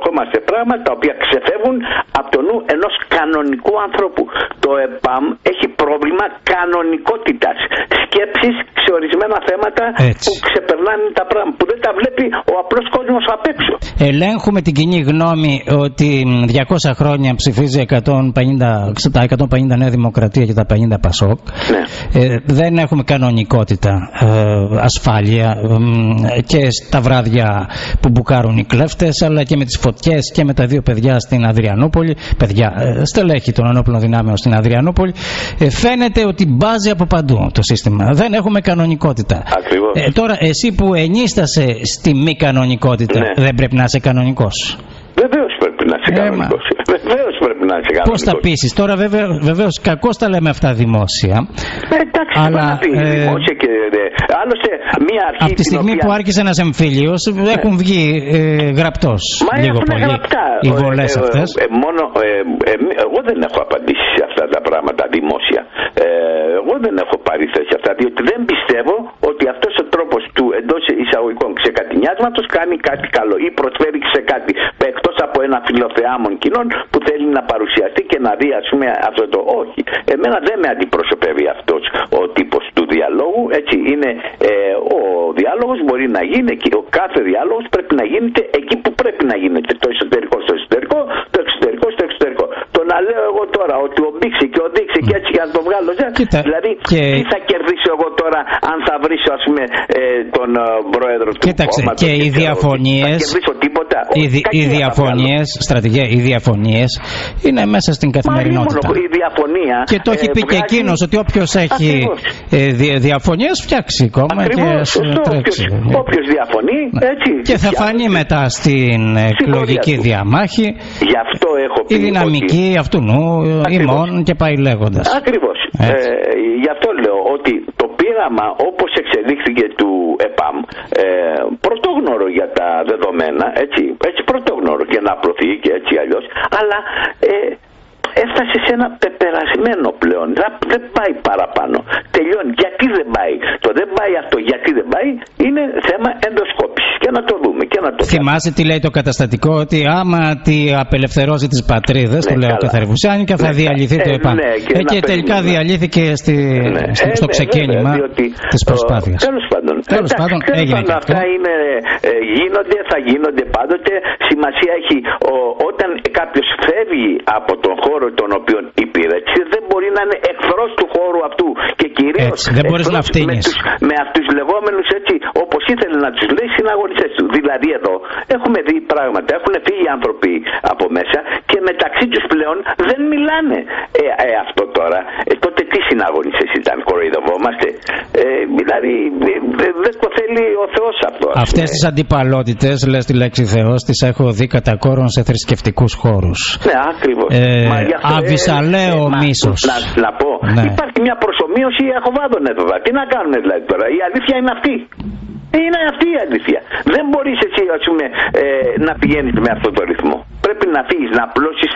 πράγματα τα οποία ξεφεύγουν από το νου ενός κανονικού ανθρώπου. Το ΕΠΑΜ έχει πρόβλημα κανονικότητας σκέψης σε ορισμένα θέματα. Έτσι. Που ξεπερνάνε τα πράγματα, που δεν τα βλέπει ο απλός κόσμος απ' έξω. Ελέγχουμε την κοινή γνώμη ότι διακόσια χρόνια ψηφίζει εκατόν πενήντα, τα εκατόν πενήντα Νέα Δημοκρατία και τα πενήντα Πασόκ. Ναι. Ε, δεν έχουμε κανονικότητα, ε, ασφάλεια ε, και στα βράδια που μπουκάρουν οι κλέφτες, αλλά και με τις φωτιές και με τα δύο παιδιά στην Αδριανούπολη, παιδιά, ε, στελέχη των ενόπλων δυνάμεων στην Αδριανούπολη. Ε, φαίνεται ότι μπάζει από παντού το σύστημα. Δεν έχουμε κανονικότητα. Ε, τώρα εσύ που ενίστασε στη μη κανονικότητα, ναι, δεν πρέπει να είσαι κανονικός? Βεβαίως πρέπει να είσαι κανονικός. Βεβαίως πρέπει να είσαι κανονικός. Πώς τα πείσεις? Τώρα βεβαίως κακώς τα λέμε αυτά δημόσια. Ε, εντάξει, αλλά ε, δημόσια και ε, άλλωστε μία αρχή. Από τη στιγμή οποία... που άρχισε ένας εμφύλιος, ε. έχουν βγει ε, γραπτός. Μα λίγο πολύ γραπτά. Οι βολές ε, ε, αυτές. Ε, μόνο, ε, ε, εγώ δεν έχω απαντήσει σε αυτά τα πράγματα δημόσια. Ε, εγώ δεν έχω πάρει θέση αυτά, διότι δεν πιστεύω ότι αυτός ο τρόπος του εντός εισαγωγικών ξεκατηνιάσματος κάνει κάτι καλό ή προσφέρει σε κάτι εκτός από ένα φιλοθεάμον κοινών που θέλει να παρουσιαστεί και να δει, ας πούμε, αυτό το όχι. Εμένα δεν με αντιπροσωπεύει αυτός ο τύπος του διαλόγου. Έτσι είναι, ε, ο διάλογος μπορεί να γίνει και ο κάθε διάλογος πρέπει να γίνεται εκεί που πρέπει να γίνεται. Το εσωτερικό στο εσωτερικό, το εξωτερικό στο εξωτερικό. Το να λέω εγώ τώρα ότι ο Μπίξη και ο Δίξη και έτσι για να το βγάλω, Κοίτα, δηλαδή και... τι θα κερδίσω εγώ τώρα αν θα βρίσω, ας πούμε, ε, τον uh, πρόεδρο του Κοίταξε, κόμματος και, και οι διαφωνίες, θα κερδίσω τίποτα? Οι, δι, οι διαφωνίες, στρατηγέ, οι διαφωνίες είναι μέσα στην καθημερινότητα. Μα η διαφωνία, και το έχει ε, πει βγάζει... και εκείνος ότι όποιος έχει ε, δι, διαφωνίες φτιάξει κόμμα και ας τρέξει. Όποιος διαφωνεί, έτσι. Και θα φανεί μετά στην εκλογική διαμάχη. Γι' αυτό έχω πει η δυναμική ότι... αυτού νου, ημών και πάει λέγοντας. Ακριβώς. Ε, γι' αυτό λέω ότι το πείραμα όπως εξελίχθηκε του ΕΠΑΜ, ε, πρωτόγνωρο για τα δεδομένα, έτσι, έτσι πρωτόγνωρο και να απλωθεί και έτσι αλλιώς, αλλά ε, έφτασε σε ένα πεπερασμένο πλέον. Δεν πάει παραπάνω. Τελειώνει. Γιατί δεν πάει? Το δεν πάει αυτό, γιατί δεν πάει, είναι θέμα ενδοσκόπησης. Και να το δούμε. Και να το Θυμάσαι τι λέει το καταστατικό, ότι άμα τη απελευθερώσει τις πατρίδες, ναι, του λέει ο Καθαρβουσιάνη, και θα ναι, διαλυθεί ε, το ΕΠΑΜ. Ναι, και, ε, και τελικά διαλύθηκε στη, ναι, στο, στο ε, ξεκίνημα ναι, διότι, της προσπάθειας. Τέλος πάντων. Τέλος πάντων, έγινε και αυτά είναι, ε, γίνονται, θα γίνονται πάντοτε. Σημασία έχει ο, όταν κάποιος φεύγει από τον χώρο τον οποίο υπηρέτησε, δεν μπορεί να είναι εχθρός του χώρου αυτού και κυρίως δεν μπορείς να φτύνεις με, με αυτούς τους λεγόμενους, έτσι όπως ήθελε να τους λέει, συναγωνιστές του. Δηλαδή εδώ έχουμε δει πράγματα, έχουν φύγει άνθρωποι από μέσα και μεταξύ τους πλέον δεν μιλάνε. Ε, ε, αυτό τώρα, ε, τότε τι συναγωνιστές ήταν? Κοροϊδευόμαστε. Ε, δηλαδή δεν δε το θέλει ο Θεός αυτό. Αυτές τις αντιπαλότητες, λες τη λέξη Θεός, τις έχω δει κατά κόρον σε θρησκευτικούς χώρους. Ναι, ακριβώς. Ε, Αβυσαλαίο ε, μίσος. Να, να πω, ναι. Υπάρχει μια προσομοίωση αχοβάδων εδώ. Τι να κάνουμε δηλαδή τώρα? Η αλήθεια είναι αυτή. Είναι αυτή η αλήθεια. Δεν μπορείς εσύ, ας πούμε, ε, να πηγαίνεις με αυτόν τον ρυθμό. Πρέπει να φύγεις, να απλώσεις,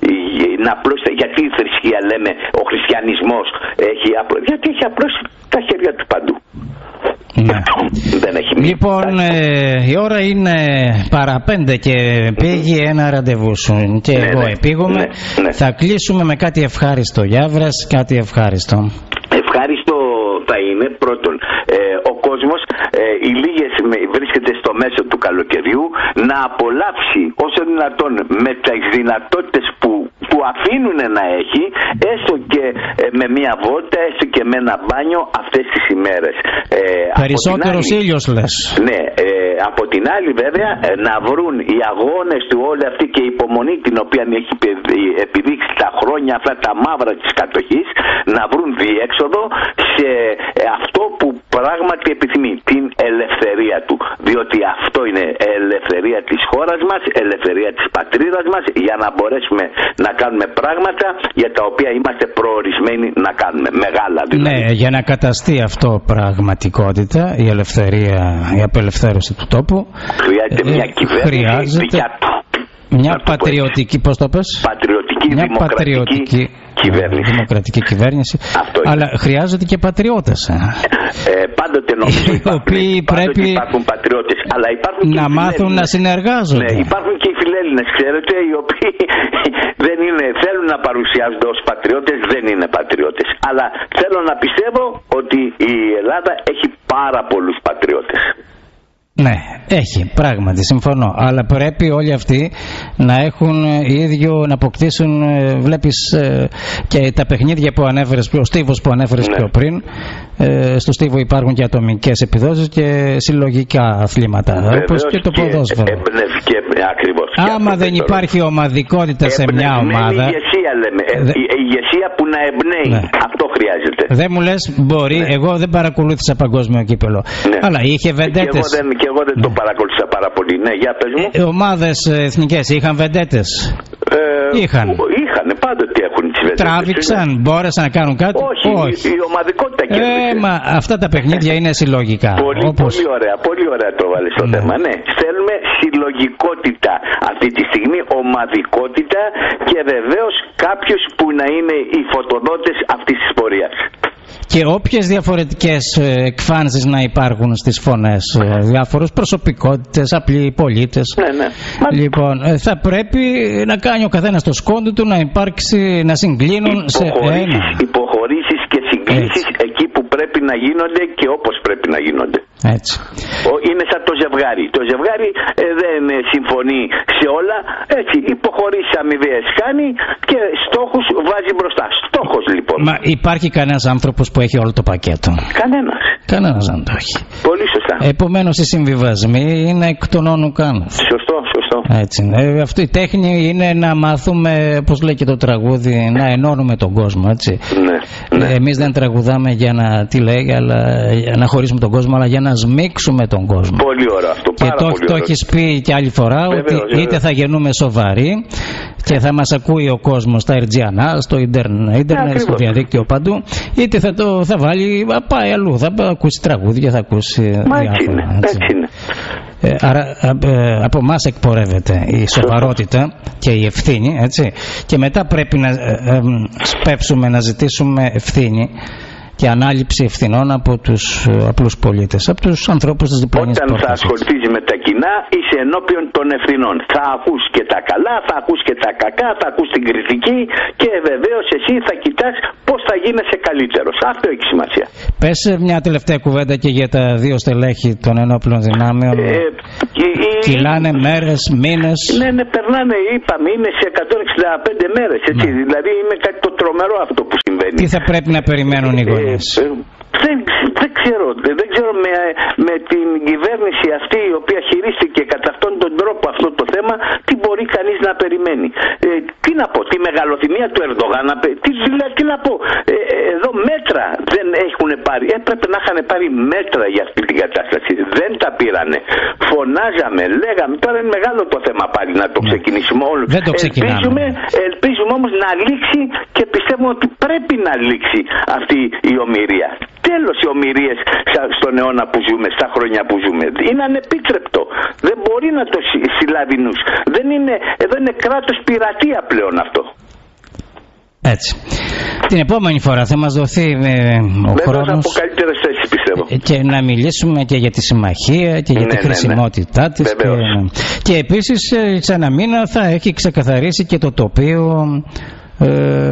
να απλώσεις. Γιατί η θρησκεία, λέμε, ο χριστιανισμός έχει απλώσει? Γιατί έχει απλώσει τα χέρια του παντού. Ναι. Δεν έχει λοιπόν, ε, η ώρα είναι παρά πέντε και πήγε ένα ραντεβού σου και ναι, εγώ ναι, επήγομαι. Ναι, ναι. Θα κλείσουμε με κάτι ευχάριστο. Για βρες κάτι ευχάριστο. Ευχάριστο θα είναι πρώτον, ε, ο κόσμος ε, οι λίγες βρίσκεται στο μέσο του καλοκαιριού να απολαύσει όσο δυνατόν με τις δυνατότητες που, που αφήνουν να έχει, έστω και ε, με μια βόλτα, έστω και με ένα μπάνιο αυτές τις ημέρες. Ε, Περισσότερος άλλη, ήλιος λες. Ναι, ε, από την άλλη βέβαια ε, να βρουν οι αγώνες του όλοι αυτοί και η υπομονή την οποία έχει επιδείξει τα χρόνια αυτά τα μαύρα της κατοχής, να βρουν διέξοδο σε αυτό που πράγματι επιθυμεί, την ελευθερία του. Διότι αυτό είναι ελευθερία της χώρας μας, ελευθερία της πατρίδας μας, για να μπορέσουμε να κάνουμε πράγματα για τα οποία είμαστε προορισμένοι να κάνουμε. Μεγάλα δηλαδή. Ναι, για να καταστεί αυτό πραγματικότητα, η ελευθερία, η απελευθέρωση του τόπου, χρειάζεται ε, μια κυβέρνηση χρειάζεται... για το. Μια πατριωτική, πώς το πες? Πατριωτική, μια δημοκρατική πατριωτική κυβέρνηση. Δημοκρατική κυβέρνηση. Αλλά χρειάζεται και πατριώτες. Ε. Ε, πάντα πάντοτε νομίζω υπάρχουν, πρέπει υπάρχουν πατριώτες, αλλά υπάρχουν να και μάθουν να συνεργάζονται. Ναι, υπάρχουν και οι φιλέλληνες, ξέρετε, οι οποίοι δεν είναι, θέλουν να παρουσιάζονται ως πατριώτες, δεν είναι πατριώτες. Αλλά θέλω να πιστεύω ότι η Ελλάδα έχει πάρα πολλούς πατριώτες. Ναι, έχει, πράγματι, συμφωνώ. Αλλά πρέπει όλοι αυτοί να έχουν ίδιο, να αποκτήσουν, βλέπεις, και τα παιχνίδια που ανέφερες, ο Στίβος που ανέφερες, ναι, πιο πριν. Ε, στο Στίβο υπάρχουν και ατομικές επιδόσεις και συλλογικά αθλήματα, όπως και το ποδόσφαιρο. Και, ακριβώς. Άμα δεν υπάρχει ομαδικότητα σε μια ομάδα. Η ηγεσία, λέμε. Δε... Η ηγεσία που να εμπνέει. Ναι. Αυτό χρειάζεται. Δεν μου λες, μπορεί. Ναι. Εγώ δεν παρακολούθησα παγκόσμιο κύπελο. Ναι. Αλλά είχε βεντέτες. Και εγώ δεν, και εγώ δεν, ναι, το παρακολούθησα πάρα πολύ. Ναι, για πες μου. Ε, ομάδες εθνικές είχαν βεντέτες. Ε, είχαν. Είχαν, πάντοτε έχουν τις βεντέτες. Τράβηξαν, είναι. Μπόρεσαν να κάνουν κάτι. Όχι, Όχι. Η, η ομαδικότητα κέρδισε. Ε, μα αυτά τα παιχνίδια είναι συλλογικά. Πολύ, όπως... πολύ ωραία, πολύ ωραία το βάλες στο, ναι, θέμα. Ναι, θέλουμε συλλογικότητα αυτή τη στιγμή, ομαδικότητα και βεβαίως κάποιους που να είναι οι φωτοδότες αυτής της πορείας. Και όποιες διαφορετικές εκφάνσεις να υπάρχουν στις φωνές, διάφορες προσωπικότητες, απλοί πολίτες, ναι, ναι. Λοιπόν, θα πρέπει να κάνει ο καθένας το σκόντο του, να υπάρξει, να συγκλίνουν σε ένα. Υποχωρήσεις και συγκλήσεις εκεί που πρέπει να γίνονται και όπως πρέπει να γίνονται. Έτσι. Είναι σαν το ζευγάρι. Το ζευγάρι ε, δεν συμφωνεί σε όλα. Έτσι, υποχωρήσεις αμοιβαίες κάνει και στόχους βάζει μπροστά. Στόχος λοιπόν. Μα υπάρχει κανένας άνθρωπος που έχει όλο το πακέτο? Κανένας. Κανένας δεν το έχει. Πολύ σωστά. Επομένως οι συμβιβασμοί είναι εκ των όνου κάνους. Σωστό, σωστό. Έτσι. Ε, αυτή η τέχνη είναι να μάθουμε, πώς λέει και το τραγούδι, να ενώνουμε τον κόσμο. Έτσι. Ναι, ναι. Εμείς δεν τραγουδάμε για να, τι λέει, αλλά, για να χωρίσουμε τον κόσμο, αλλά για να σμίξουμε τον κόσμο. Πολύ ωραίο αυτό. Και πάρα το, πολύ το έχεις πει και άλλη φορά, βεβαίως, ότι βεβαίως, είτε θα γεννούμε σοβαροί και θα μας ακούει ο κόσμος στα Ερτζιανά, στο ίντερνετ, yeah, στο διαδίκτυο παντού, είτε θα, το, θα βάλει, πάει αλλού, θα ακούσει τραγούδια, θα ακούσει Μα διάφορα. Έτσι είναι, έτσι είναι. Ε, άρα ε, από εμάς εκπορεύεται η σοβαρότητα και η ευθύνη, έτσι, και μετά πρέπει να ε, ε, σπεύσουμε να ζητήσουμε ευθύνη και ανάληψη ευθυνών από τους απλούς πολίτες, από τους ανθρώπους της διπλανής πόρτας. Όταν θα ασχοληθείς με τα κοινά, είσαι ενώπιον των ευθυνών. Θα ακούς και τα καλά, θα ακούς και τα κακά, θα ακούς την κριτική και βεβαίως εσύ θα κοιτάς πώς θα γίνεσαι καλύτερος. Αυτό έχει σημασία. Πες μια τελευταία κουβέντα και για τα δύο στελέχη των ενόπλων δυνάμεων. Ε, Κυλάνε μέρες, μήνες. Ναι, ναι, περνάνε, είπαμε, είναι σε εκατόν εξήντα πέντε μέρες. Έτσι. Ναι. Δηλαδή είναι κάτι το τρομερό αυτό που συμβαίνει. Τι θα πρέπει να περιμένουν οι γονείς? Ε, ε, δεν, δεν ξέρω, δεν ξέρω με, με την κυβέρνηση αυτή η οποία χειρίστηκε κατά αυτόν τον τρόπο αυτό το θέμα, τι μπορεί κανείς να περιμένει. Ε, τι να πω, τη μεγαλοθυμία του Ερντογάν, τι, τι να πω, ε, εδώ μέτρα δεν έχουν πάρει, έπρεπε να είχαν πάρει μέτρα για αυτή την κατάσταση, δεν τα πήρανε. Φωνάζαμε, λέγαμε, τώρα είναι μεγάλο το θέμα πάλι να το ξεκινήσουμε όλο. Δεν το ξεκινάμε. Ελπίζουμε, ελπίζουμε όμως να λήξει και πιστεύουμε ότι πρέπει να λήξει αυτή η ομηρία. Τέλος οι ομηρίες στον αιώνα που ζούμε, στα χρόνια που ζούμε. Είναι ανεπίτρεπτο. Δεν μπορεί να το συλλάβει νους. Δεν είναι, εδώ είναι κράτος πειρατεία πλέον αυτό. Έτσι. Την επόμενη φορά θα μας δοθεί ε, ο Βέβαια χρόνος από καλύτερες θέσεις πιστεύω. Και να μιλήσουμε και για τη συμμαχία και για ναι, τη χρησιμότητά ναι, ναι. της. Και, και επίσης σε ένα μήνα θα έχει ξεκαθαρίσει και το τοπίο ε,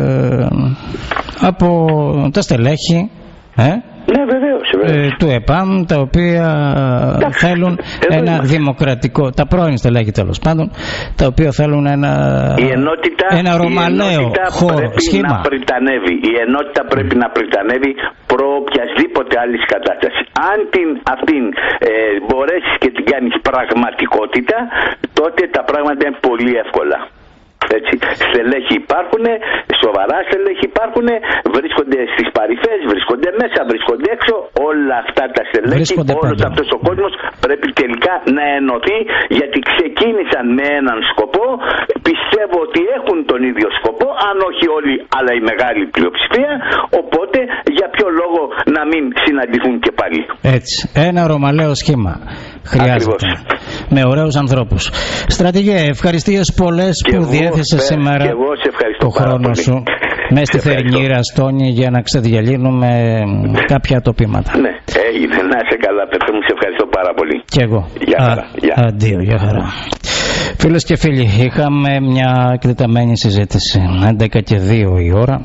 από τα στελέχη. Ε? Ναι, βεβαίως, βεβαίως. Ε, του ΕΠΑΜ, τα οποία Τάξε, θέλουν ένα είμαστε. δημοκρατικό, τα πρώην στελέχη τέλος πάντων, τα οποία θέλουν ένα, η ενότητα, ένα ρωμαλαίο σχήμα. Να πριτανεύει. Η ενότητα πρέπει να πριτανεύει προ οποιασδήποτε άλλη κατάσταση. Αν την, αυτήν ε, μπορέσεις και την κάνεις πραγματικότητα, τότε τα πράγματα είναι πολύ εύκολα. Έτσι. Στελέχη υπάρχουν, σοβαρά στελέχη υπάρχουν, βρίσκονται στις παρυφές, βρίσκονται μέσα, βρίσκονται έξω. Όλα αυτά τα στελέχη, όλος αυτός ο κόσμος πρέπει τελικά να ενωθεί, γιατί ξεκίνησαν με έναν σκοπό. Πιστεύω ότι έχουν τον ίδιο σκοπό, αν όχι όλοι, αλλά η μεγάλη πλειοψηφία. Οπότε για ποιο λόγο να μην συναντηθούν και πάλι. Έτσι, ένα ρωμαλαίο σχήμα χρειάζεται. Ακριβώς. Με ωραίους ανθρώπους. Στρατηγέ, ευχαριστίες πολλές που διέθεσες σήμερα και εγώ σε ευχαριστώ το χρόνο πολύ. σου. με στη θερινή Ραστόνη για να ξεδιαλύνουμε κάποια τοπήματα. Ναι, έγινε. Να είσαι καλά, παιδί μου, σε ευχαριστώ πάρα πολύ. Κι εγώ. Γεια χαρά. Γεια. Αντίο, γεια χαρά. Φίλες και φίλοι, είχαμε μια εκτεταμένη συζήτηση, έντεκα και δύο η ώρα.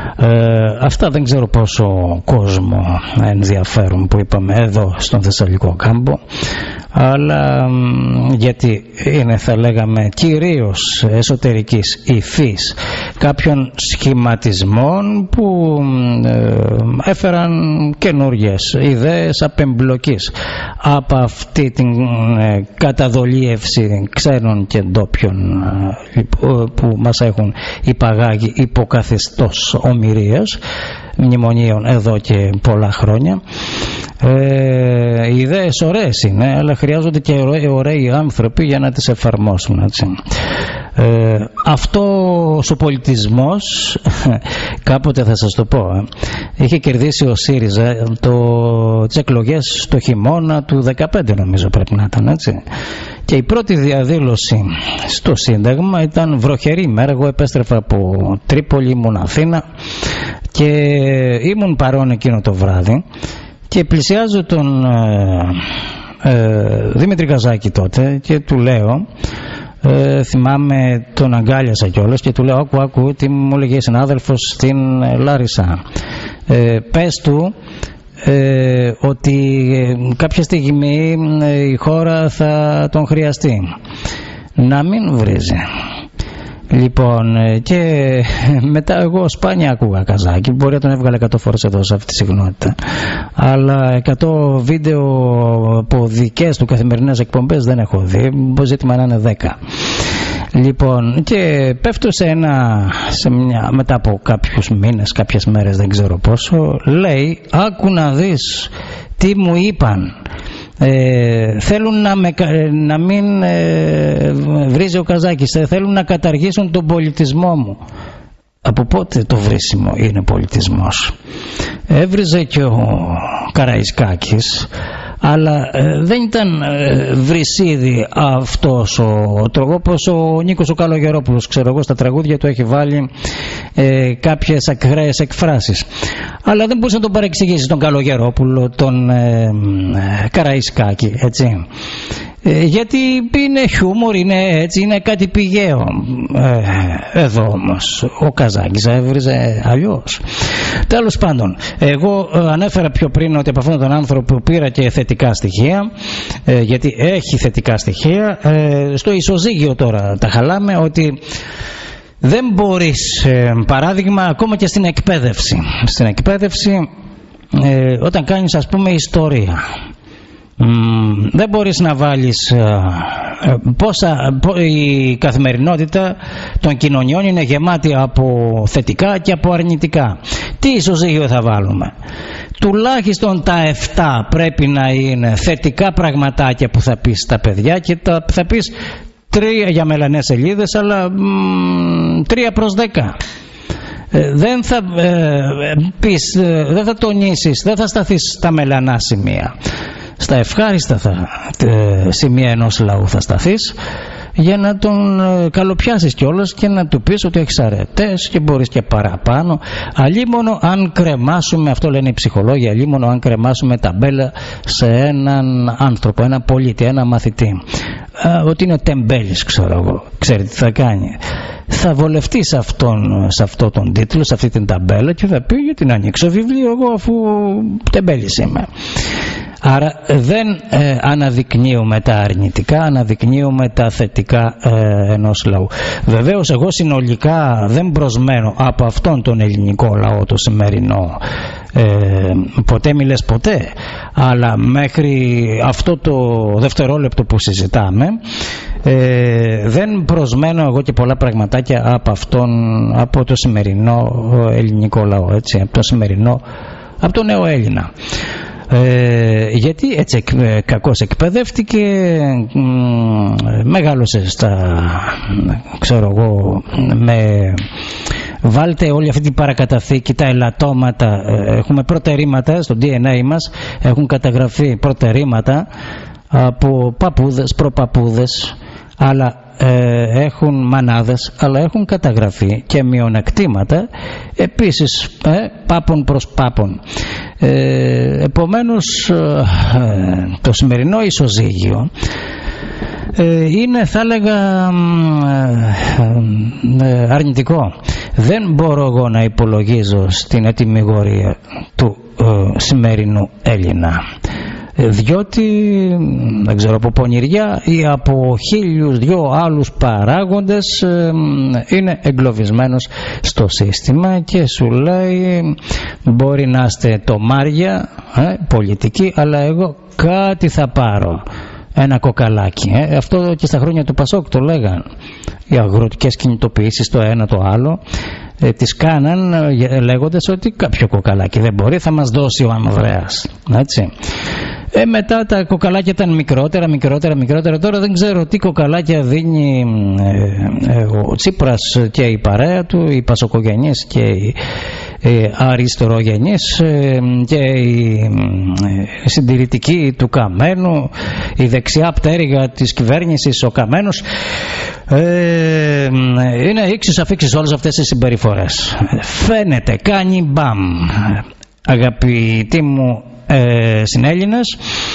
Ε, αυτά δεν ξέρω πόσο κόσμο ενδιαφέρουν που είπαμε εδώ στον Θεσσαλικό κάμπο, αλλά γιατί είναι, θα λέγαμε, κυρίως εσωτερικής υφής κάποιων σχηματισμών που ε, έφεραν καινούργιες ιδέες απεμπλοκής από αυτή την ε, καταδολίευση ξένων και ντόπιων ε, που μας έχουν υπαγάγει υποκαθεστώς ομηρίας μνημονίων εδώ και πολλά χρόνια. Ε, οι ιδέες ωραίες είναι, αλλά χρειάζονται και ωραίοι, ωραίοι άνθρωποι για να τις εφαρμόσουν, έτσι. Ε, αυτός ο πολιτισμός κάποτε, θα σας το πω, ε, είχε κερδίσει ο ΣΥΡΙΖΑ το, τις εκλογές το χειμώνα του δεκαπέντε, νομίζω πρέπει να ήταν, έτσι. Και η πρώτη διαδήλωση στο Σύνταγμα ήταν βροχερή ημέρα. Εγώ επέστρεφα από Τρίπολη, ήμουν Αθήνα και ήμουν παρόν εκείνο το βράδυ και πλησιάζω τον ε, ε, Δημήτρη Καζάκη τότε και του λέω, ε, θυμάμαι τον αγκάλιασα κιόλας και του λέω, άκου άκου τι μου έλεγε συνάδελφος στην Λάρισα, ε, πες του Ε, ότι ε, κάποια στιγμή ε, η χώρα θα τον χρειαστεί, να μην βρίζει. Λοιπόν, ε, και μετά εγώ σπάνια ακούγα Καζάκη, μπορεί να τον έβγαλε εκατό φορές εδώ σε αυτή τη συχνότητα, αλλά εκατό βίντεο από δικές του καθημερινές εκπομπές δεν έχω δει, μπορεί ζήτημα να είναι δέκα. Λοιπόν, και πέφτω σε ένα, σε μια, μετά από κάποιους μήνες, κάποιες μέρες, δεν ξέρω πόσο, λέει, άκου να δεις τι μου είπαν, ε, θέλουν να, με, να μην ε, βρίζει ο Καζάκης, θέλουν να καταργήσουν τον πολιτισμό μου. Από πότε το βρίσιμο είναι πολιτισμός? Έβριζε και ο Καραϊσκάκης, αλλά ε, δεν ήταν ε, βρυσίδι αυτός ο τρόπο, όπως ο Νίκος ο Καλογερόπουλος, ξέρω εγώ, στα τραγούδια του έχει βάλει ε, κάποιες ακραίες εκφράσεις, αλλά δεν μπορούσε να τον παρεξηγήσει τον Καλογερόπουλο, τον ε, ε, Καραϊσκάκη, έτσι. Ε, γιατί είναι χιούμορ, είναι έτσι, είναι κάτι πηγαίο. Ε, εδώ όμως ο Καζάκης έβριζε αλλιώς. Τέλος πάντων, εγώ ε, ανέφερα πιο πριν ότι από αυτόν τον άνθρωπο πήρα και θετικά στοιχεία, ε, γιατί έχει θετικά στοιχεία. Ε, στο ισοζύγιο τώρα τα χαλάμε, ότι δεν μπορείς, ε, παράδειγμα, ακόμα και στην εκπαίδευση, στην εκπαίδευση ε, όταν κάνεις, ας πούμε, ιστορία, Mm, δεν μπορείς να βάλεις uh, uh, πόσα, πό, η καθημερινότητα των κοινωνιών είναι γεμάτη από θετικά και από αρνητικά. Τι ισοζύγιο θα βάλουμε? Τουλάχιστον τα εφτά πρέπει να είναι θετικά πραγματάκια που θα πεις στα παιδιά και τα, θα πεις τρία για μελανές σελίδες, αλλά mm, τρία προς δέκα. Ε, δεν θα ε, πεις, ε, δεν θα τονίσεις, δεν θα σταθείς στα μελανά σημεία. Στα ευχάριστα θα, ε, σημεία ενός λαού θα σταθείς, για να τον ε, καλοπιάσεις κιόλας και να του πεις ότι έχεις αρετές και μπορείς και παραπάνω. Αλλήμωνο αν κρεμάσουμε, αυτό λένε οι ψυχολόγοι, αλλήμωνο αν κρεμάσουμε ταμπέλα σε έναν άνθρωπο, έναν πολίτη, έναν μαθητή, ε, ότι είναι τεμπέλης, ξέρω εγώ, ξέρετε τι θα κάνει? Θα βολευτεί σε, αυτόν, σε αυτό τον τίτλο, σε αυτή την ταμπέλα, και θα πει, γιατί να ανοίξω βιβλίο εγώ αφού τεμπέλης είμαι. Άρα δεν ε, αναδεικνύουμε τα αρνητικά, αναδεικνύουμε τα θετικά ε, ενός λαού. Βεβαίως εγώ συνολικά δεν προσμένω από αυτόν τον ελληνικό λαό το σημερινό, ε, ποτέ μη λες ποτέ, αλλά μέχρι αυτό το δευτερόλεπτο που συζητάμε, ε, δεν προσμένω εγώ και πολλά πραγματάκια από αυτόν, από το σημερινό ελληνικό λαό, έτσι, από το σημερινό, από το νέο Έλληνα. Ε, γιατί έτσι ε, κακώς εκπαιδεύτηκε, μ, μεγάλωσε στα, ξέρω εγώ, με, βάλτε όλη αυτή την παρακαταθήκη, τα ελαττώματα, ε, έχουμε προτερήματα στο ντι εν έι μας, έχουν καταγραφεί προτερήματα από παππούδες, προπαππούδες, αλλά ε, έχουν μανάδες, αλλά έχουν καταγραφεί και μειονεκτήματα επίσης, ε, πάπων προς πάπων. Ε, επομένως ε, το σημερινό ισοζύγιο ε, είναι, θα έλεγα, ε, ε, αρνητικό. Δεν μπορώ εγώ να υπολογίζω στην ετοιμιγορία του ε, σημερινού Έλληνα, διότι δεν ξέρω από πονηριά ή από χίλιους δυο άλλους παράγοντες ε, είναι εγκλωβισμένος στο σύστημα και σου λέει μπορεί να είστε τομάρια ε, πολιτικοί, αλλά εγώ κάτι θα πάρω, ένα κοκαλάκι. ε. Αυτό και στα χρόνια του Πασόκ το λέγαν. Οι αγροτικές κινητοποιήσεις, το ένα το άλλο, ε, τις κάναν ε, λέγοντας ότι κάποιο κοκαλάκι δεν μπορεί, θα μας δώσει ο Ανδρέας, έτσι. Ε, μετά τα κοκαλάκια ήταν μικρότερα, μικρότερα, μικρότερα. Τώρα δεν ξέρω τι κοκαλάκια δίνει ε, ε, ο Τσίπρας και η παρέα του, οι πασοκογενείς και οι ε, αριστερογενείς ε, και οι ε, συντηρητικοί του Καμένου, η δεξιά πτέρυγα της κυβέρνησης, ο Καμένος. Ε, είναι ίξις αφίξεις όλες αυτές οι συμπεριφορές. Φαίνεται, κάνει μπαμ. Αγαπητοί μου Ε, συνέλληνες,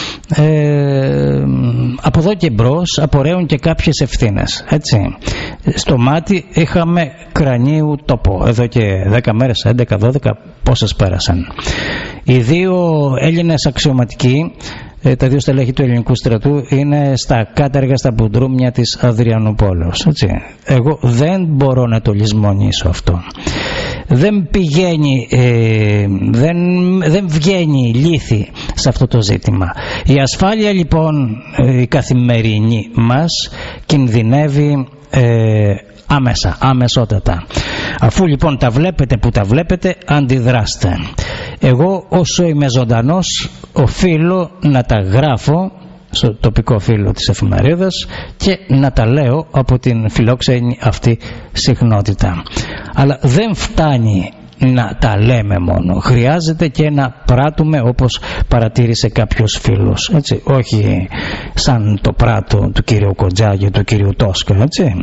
ε, από εδώ και μπρος απορρέουν και κάποιες ευθύνες, έτσι. Στο μάτι είχαμε κρανίου τόπο εδώ και δέκα μέρες, έντεκα δώδεκα, πόσες πέρασαν. Οι δύο Έλληνες αξιωματικοί, ε, τα δύο στελέχη του ελληνικού στρατού, είναι στα κάτεργα, στα μπουντρούμια της Αδριανούπολεως, έτσι. Εγώ δεν μπορώ να το λησμονήσω αυτό. Δεν πηγαίνει, ε, δεν, δεν βγαίνει λύθη σε αυτό το ζήτημα. Η ασφάλεια λοιπόν ε, η καθημερινή μας κινδυνεύει ε, άμεσα, αμεσότατα. Αφού λοιπόν τα βλέπετε που τα βλέπετε, αντιδράστε. Εγώ όσο είμαι ζωντανός οφείλω να τα γράφω στο τοπικό φύλλο της εφημερίδας και να τα λέω από την φιλόξενη αυτή συχνότητα. Αλλά δεν φτάνει να τα λέμε μόνο, χρειάζεται και να πράττουμε, όπως παρατήρησε κάποιος φίλος, έτσι, όχι σαν το πράττο του κύριου Κοντζά και του κύριου Τόσκα, έτσι.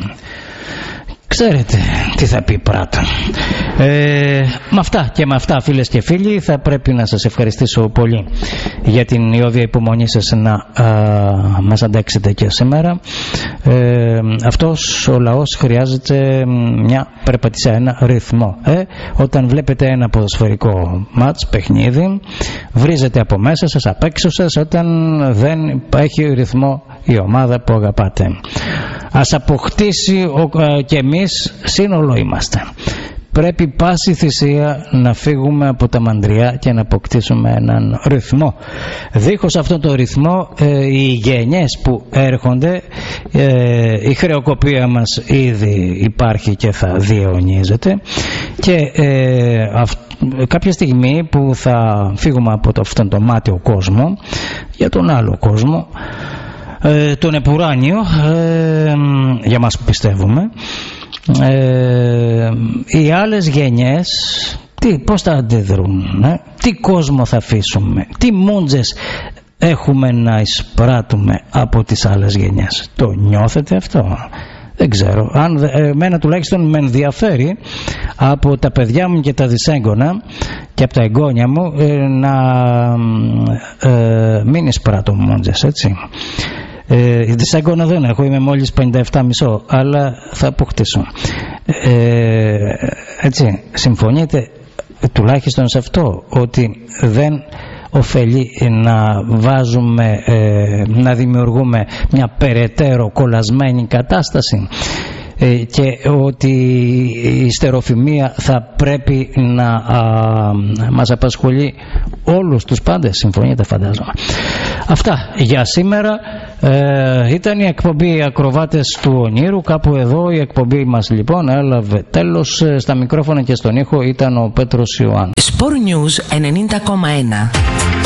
Ξέρετε τι θα πει πράττο. Ε, με αυτά και με αυτά, φίλες και φίλοι, θα πρέπει να σας ευχαριστήσω πολύ για την ιώδια υπομονή σας να α, μας αντέξετε και σήμερα. Ε, αυτός ο λαός χρειάζεται μια περπατησία, ένα ρυθμό. Ε, όταν βλέπετε ένα ποδοσφαιρικό μάτς, παιχνίδι, βρίζετε από μέσα σας, απ' έξω σας, όταν δεν έχει ρυθμό η ομάδα που αγαπάτε. Ας αποκτήσει ο, ε, και εμείς σύνολο είμαστε. Πρέπει πάση θυσία να φύγουμε από τα μαντριά και να αποκτήσουμε έναν ρυθμό. Δίχως αυτόν τον ρυθμό ε, οι γενιές που έρχονται, ε, η χρεοκοπία μας ήδη υπάρχει και θα διαιωνίζεται και ε, αυ, κάποια στιγμή που θα φύγουμε από το, αυτόν τον μάτιο κόσμο για τον άλλο κόσμο, ε, τον επουράνιο, ε, για μας που πιστεύουμε, Ε, οι άλλες γενιές τι, πώς θα αντιδρούν, ε? Τι κόσμο θα αφήσουμε, τι μούντζες έχουμε να εισπράττουμε από τις άλλες γενιές. Το νιώθετε αυτό? Δεν ξέρω. Αν, εμένα τουλάχιστον με ενδιαφέρει από τα παιδιά μου και τα δυσέγγωνα και από τα εγγόνια μου ε, να ε, μην εισπράττω μούντζες, έτσι. Ε, δυσέγγωνα δεν έχω, είμαι μόλις πενήντα επτά μισό, αλλά θα αποκτήσω. Ε, έτσι, συμφωνείτε τουλάχιστον σε αυτό, ότι δεν ωφελεί να βάζουμε, ε, να δημιουργούμε μια περαιτέρω κολλασμένη κατάσταση ε, και ότι η στεροφημία θα πρέπει να α, μας απασχολεί όλους τους πάντες. Συμφωνείτε, φαντάζομαι. Αυτά για σήμερα. Ε, ήταν η εκπομπή Ακροβάτες του Ονείρου. Κάπου εδώ η εκπομπή μας λοιπόν έλαβε τέλος. Στα μικρόφωνα και στον ήχο ήταν ο Πέτρος Ιωάννου. Sport News ενενήντα κόμμα ένα.